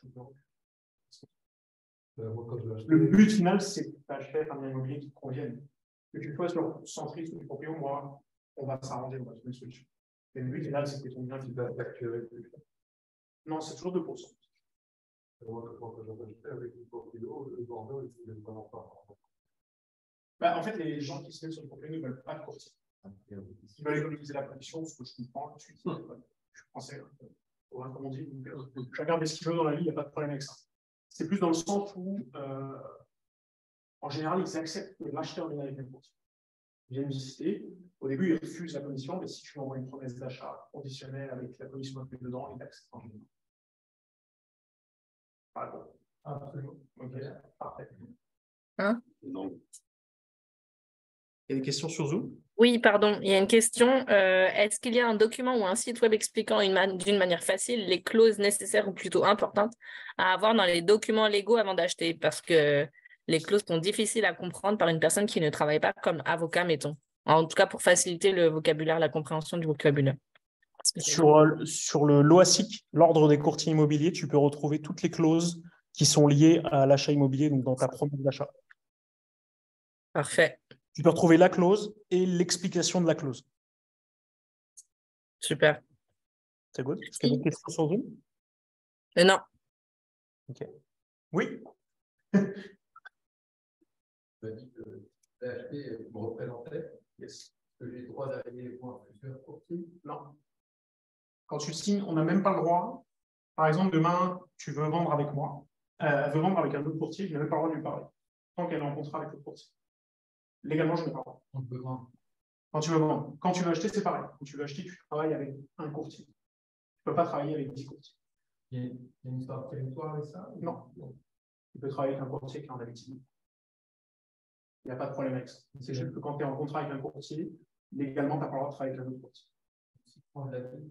A: le but final, c'est d'acheter un bien immobilier qui te convienne. Que tu sois sur Centris ou du proprio, moi, on va s'arranger, on va trouver une solution. Mais le but final, c'est que ton bien qui va facturer. Non, c'est toujours 2%. Bah, en fait, les gens qui se mettent sur le proprio ne veulent pas de courtier. Ils veulent économiser la commission, ce que je comprends. Je suis français, comme on dit. Donc, chacun fait ce qu'il veut dans la vie, il n'y a pas de problème avec ça. C'est plus dans le sens où, en général, ils acceptent que l'acheteur vienne avec un courtier. Ils viennent visiter. Au début, ils refusent la commission, mais si tu envoies une promesse d'achat conditionnelle avec la commission incluse dedans, ils acceptent en général. Ah bon. Absolument. Ok, parfait.
E: Hein?
A: Non. Il y a des questions sur Zoom?
E: Oui, pardon, il y a une question. Est-ce qu'il y a un document ou un site web expliquant d'une manière facile les clauses nécessaires ou plutôt importantes à avoir dans les documents légaux avant d'acheter? Parce que les clauses sont difficiles à comprendre par une personne qui ne travaille pas comme avocat, mettons. En tout cas, pour faciliter le vocabulaire, la compréhension du vocabulaire.
A: Sur le LOASIC, l'ordre des courtiers immobiliers, tu peux retrouver toutes les clauses qui sont liées à l'achat immobilier, donc dans ta promesse d'achat.
E: Parfait.
A: Tu peux retrouver la clause et l'explication de la clause.
E: Super.
A: C'est good. Est-ce qu'il y a des questions sur Zoom?
E: Non.
A: Ok. Oui.
B: Tu as dit que tu as acheté me représentais. Est-ce que j'ai le droit d'aller voir plusieurs courtiers?
A: Non. Quand tu signes, on n'a même pas le droit Par exemple, demain, tu veux vendre avec moi, elle veut vendre avec un autre courtier, je n'ai même pas le droit de lui parler, tant qu'elle est en contrat avec le courtier. Légalement, je n'ai pas le droit.
C: On peut vendre.
A: Quand tu veux vendre, quand tu veux acheter, c'est pareil. Quand tu veux acheter, tu travailles avec un courtier. Tu ne peux pas travailler avec 10 courtiers.
G: Il y a une histoire de territoire avec ça?
A: Non. Tu peux travailler avec un courtier qui en a l'utilité. Il n'y a pas de problème avec ça. C'est juste que quand tu es en contrat avec un courtier, légalement, tu n'as pas le droit de travailler avec un autre courtier. On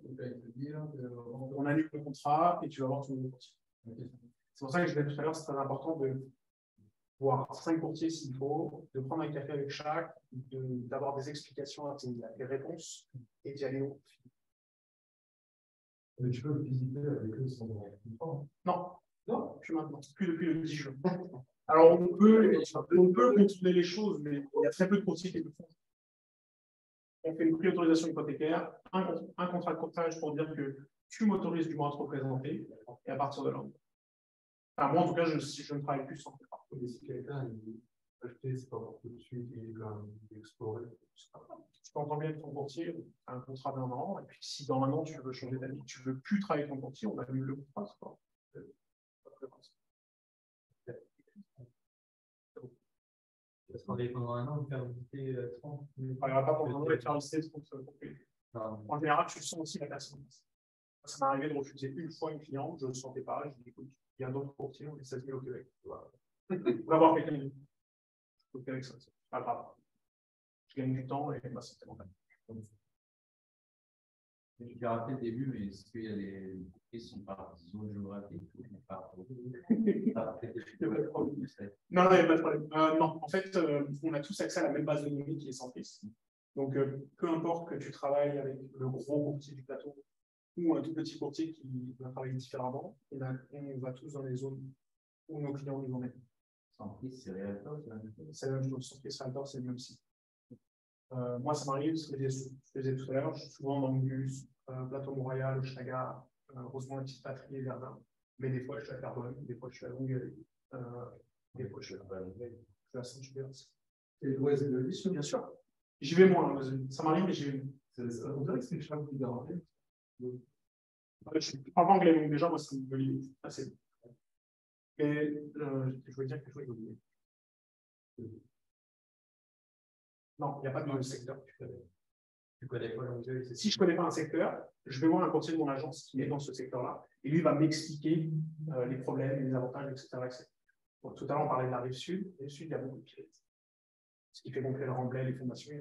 A: annule le contrat et tu vas avoir ton nouveau courtier. C'est pour ça que je disais tout à l'heure, c'est très important de voir 5 courtiers s'il faut, de prendre un café avec chaque, d'avoir des explications à des réponses et d'y aller au fil.
B: Mais tu peux visiter avec eux sans contrat.
A: Non, non, plus maintenant, plus depuis le 10 juin. Alors on peut continuer les choses, mais il y a très peu de courtiers qui le font. On fait une pré-autorisation hypothécaire, un contrat de courtage pour dire que tu m'autorises du moins à te représenter, et à partir de là. Enfin, moi, en tout cas, je ne travaille plus sans contrat.
B: Et si quelqu'un dit acheter, c'est pas pour tout de suite, il est quand même explorer.
A: Tu t'entends bien avec ton courtier, un contrat d'1 an, et puis si dans 1 an tu veux changer d'avis, tu ne veux plus travailler avec ton courtier, on annule le contrat, c'est pas.
C: Parce qu'on est pendant 1 an de faire visiter 30.
A: Il ne travaillera pas pendant 1 an et de faire visiter 30 propriétés. En général, tu sens aussi la personne. Ça m'est arrivé de refuser une fois une cliente, je ne le sentais pas, je dis écoute, il y a d'autres courtiers, on est 16 000 au Québec. On va voir quelqu'un au Québec, c'est pas grave. Je gagne du temps et bah, c'est tellement bien.
H: Tu as rappelé le début, mais est-ce qu'il y a des questions par zone géographique ou par.
A: Non, il n'y a pas de problème. Non, en fait, on a tous accès à la même base de données qui est Centris. Donc, peu importe que tu travailles avec le gros courtier du plateau ou un tout petit courtier qui va travailler différemment, on va tous dans les zones où nos clients nous emmènent.
H: Centris, c'est Realtor,
A: c'est la même chose. Centris, Realtor, c'est le même site. Moi, ça m'arrive, ce que je faisais tout à l'heure, je suis souvent dans le bus, Plateau Montréal, Hochelaga, Rosemont, la Petite Patrie et Verdun. Mais des fois, je suis à Terrebonne, des fois, je suis à Longueuil, des fois, je suis à Saint-Hubert.
B: Et l'ouest de l'île,
A: bien sûr. J'y vais moins, ça m'arrive, mais j'y vais moins.
B: On dirait que c'est le champ qui garantit.
A: Je suis pas anglais, donc déjà, moi, ça me limite assez. Mais je voulais dire que je voulais oublier. Non, il n'y a pas de secteur que tu connais.
C: Tu connais pas Longueuil?
A: Si je ne connais pas un secteur, je vais voir un courtier de mon agence qui est dans ce secteur-là, et lui va m'expliquer les problèmes, les avantages, etc. etc. Donc, tout à l'heure, on parlait de la rive sud. La rive sud, il y a beaucoup de pilotes. Ce qui fait gonfler le remblai, les fondations.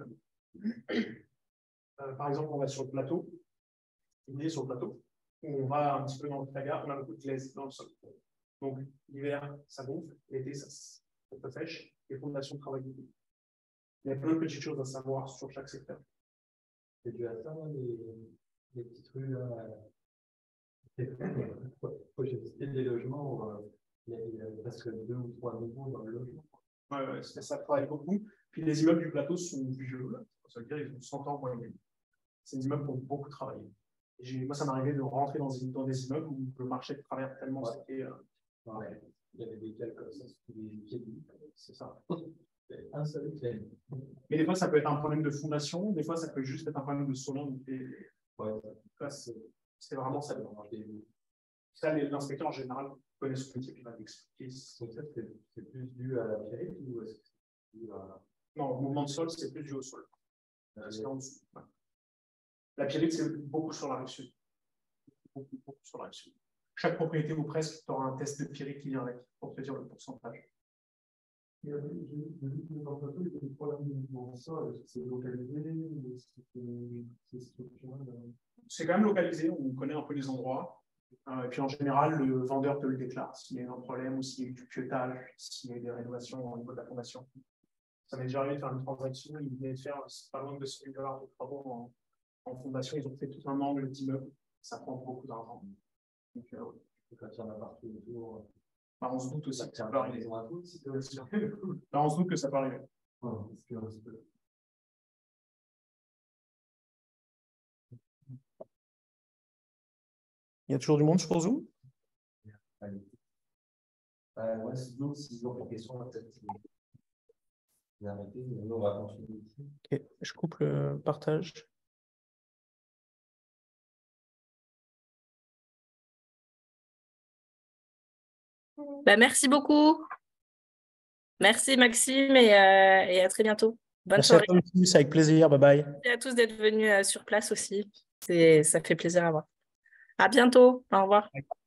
A: Par exemple, on va sur le plateau. On est sur le plateau. On va un petit peu dans le Taga, on a beaucoup de glaise dans le sol. Donc, l'hiver, ça gonfle. L'été, ça sèche. Les fondations travaillent beaucoup. Il y a plein de petites choses à savoir sur chaque secteur.
C: C'est dû à ça, les petites rues là. Faut visiter des logements où il y a presque 2 ou 3 niveaux dans le logement.
A: Ouais, ça travaille beaucoup. Puis les immeubles du plateau sont vieux. Ça veut dire qu'ils ont 100 ans en moyenne. C'est des immeubles qui ont beaucoup travaillé. Moi, ça m'arrivait de rentrer dans des immeubles où le marché de travers tellement c'était.
C: Il y avait des cales comme ça, c'était des pieds.
A: C'est ça.
C: Un seul clé.
A: Mais des fois, ça peut être un problème de fondation, des fois, ça peut juste être un problème de solin. C'est vraiment ça. Ça, l'inspecteur en général connaît ce métier et va l'expliquer.
C: C'est plus dû à la pierrite ou est-ce que c'est dû à.
A: Non, le mouvement de sol, c'est plus dû au sol. C'est en dessous. Ouais. La pierrite, c'est beaucoup sur la rive sud. Beaucoup sur la rive sud. Chaque propriété ou presque, tu auras un test de pierrite qui vient avec pour te dire le pourcentage.
B: J'ai vu que dans le plateau, il y a des problèmes dans ça. Est-ce que c'est localisé ou est-ce que c'est structurel?
A: C'est quand même localisé, on connaît un peu les endroits. Et puis en général, le vendeur te le déclare s'il y a eu un problème ou s'il y a eu du pieutage, s'il y a eu des rénovations au niveau de la fondation. Ça m'est déjà arrivé de faire une transaction, ils venaient de faire pas loin de $100 000 de travaux en fondation, ils ont fait tout un angle d'immeuble, ça prend beaucoup d'argent. Donc,
C: quand il y en a partout autour.
A: On se doute aussi que ça peut arriver. On se doute que ça peut arriver. Il y a toujours du monde sur Zoom?
I: Ouais, sinon, s'ils ont des questions, peut-être arrêter, mais nous, on va continuer ici.
A: Ok, je coupe le partage.
E: Bah, merci beaucoup. Merci Maxime et à très bientôt. Bonne
J: Merci à
E: soirée.
J: toi aussi, c'est avec plaisir. Bye bye.
E: Merci à tous d'être venus sur place aussi. Ça fait plaisir à voir. À bientôt. Au revoir.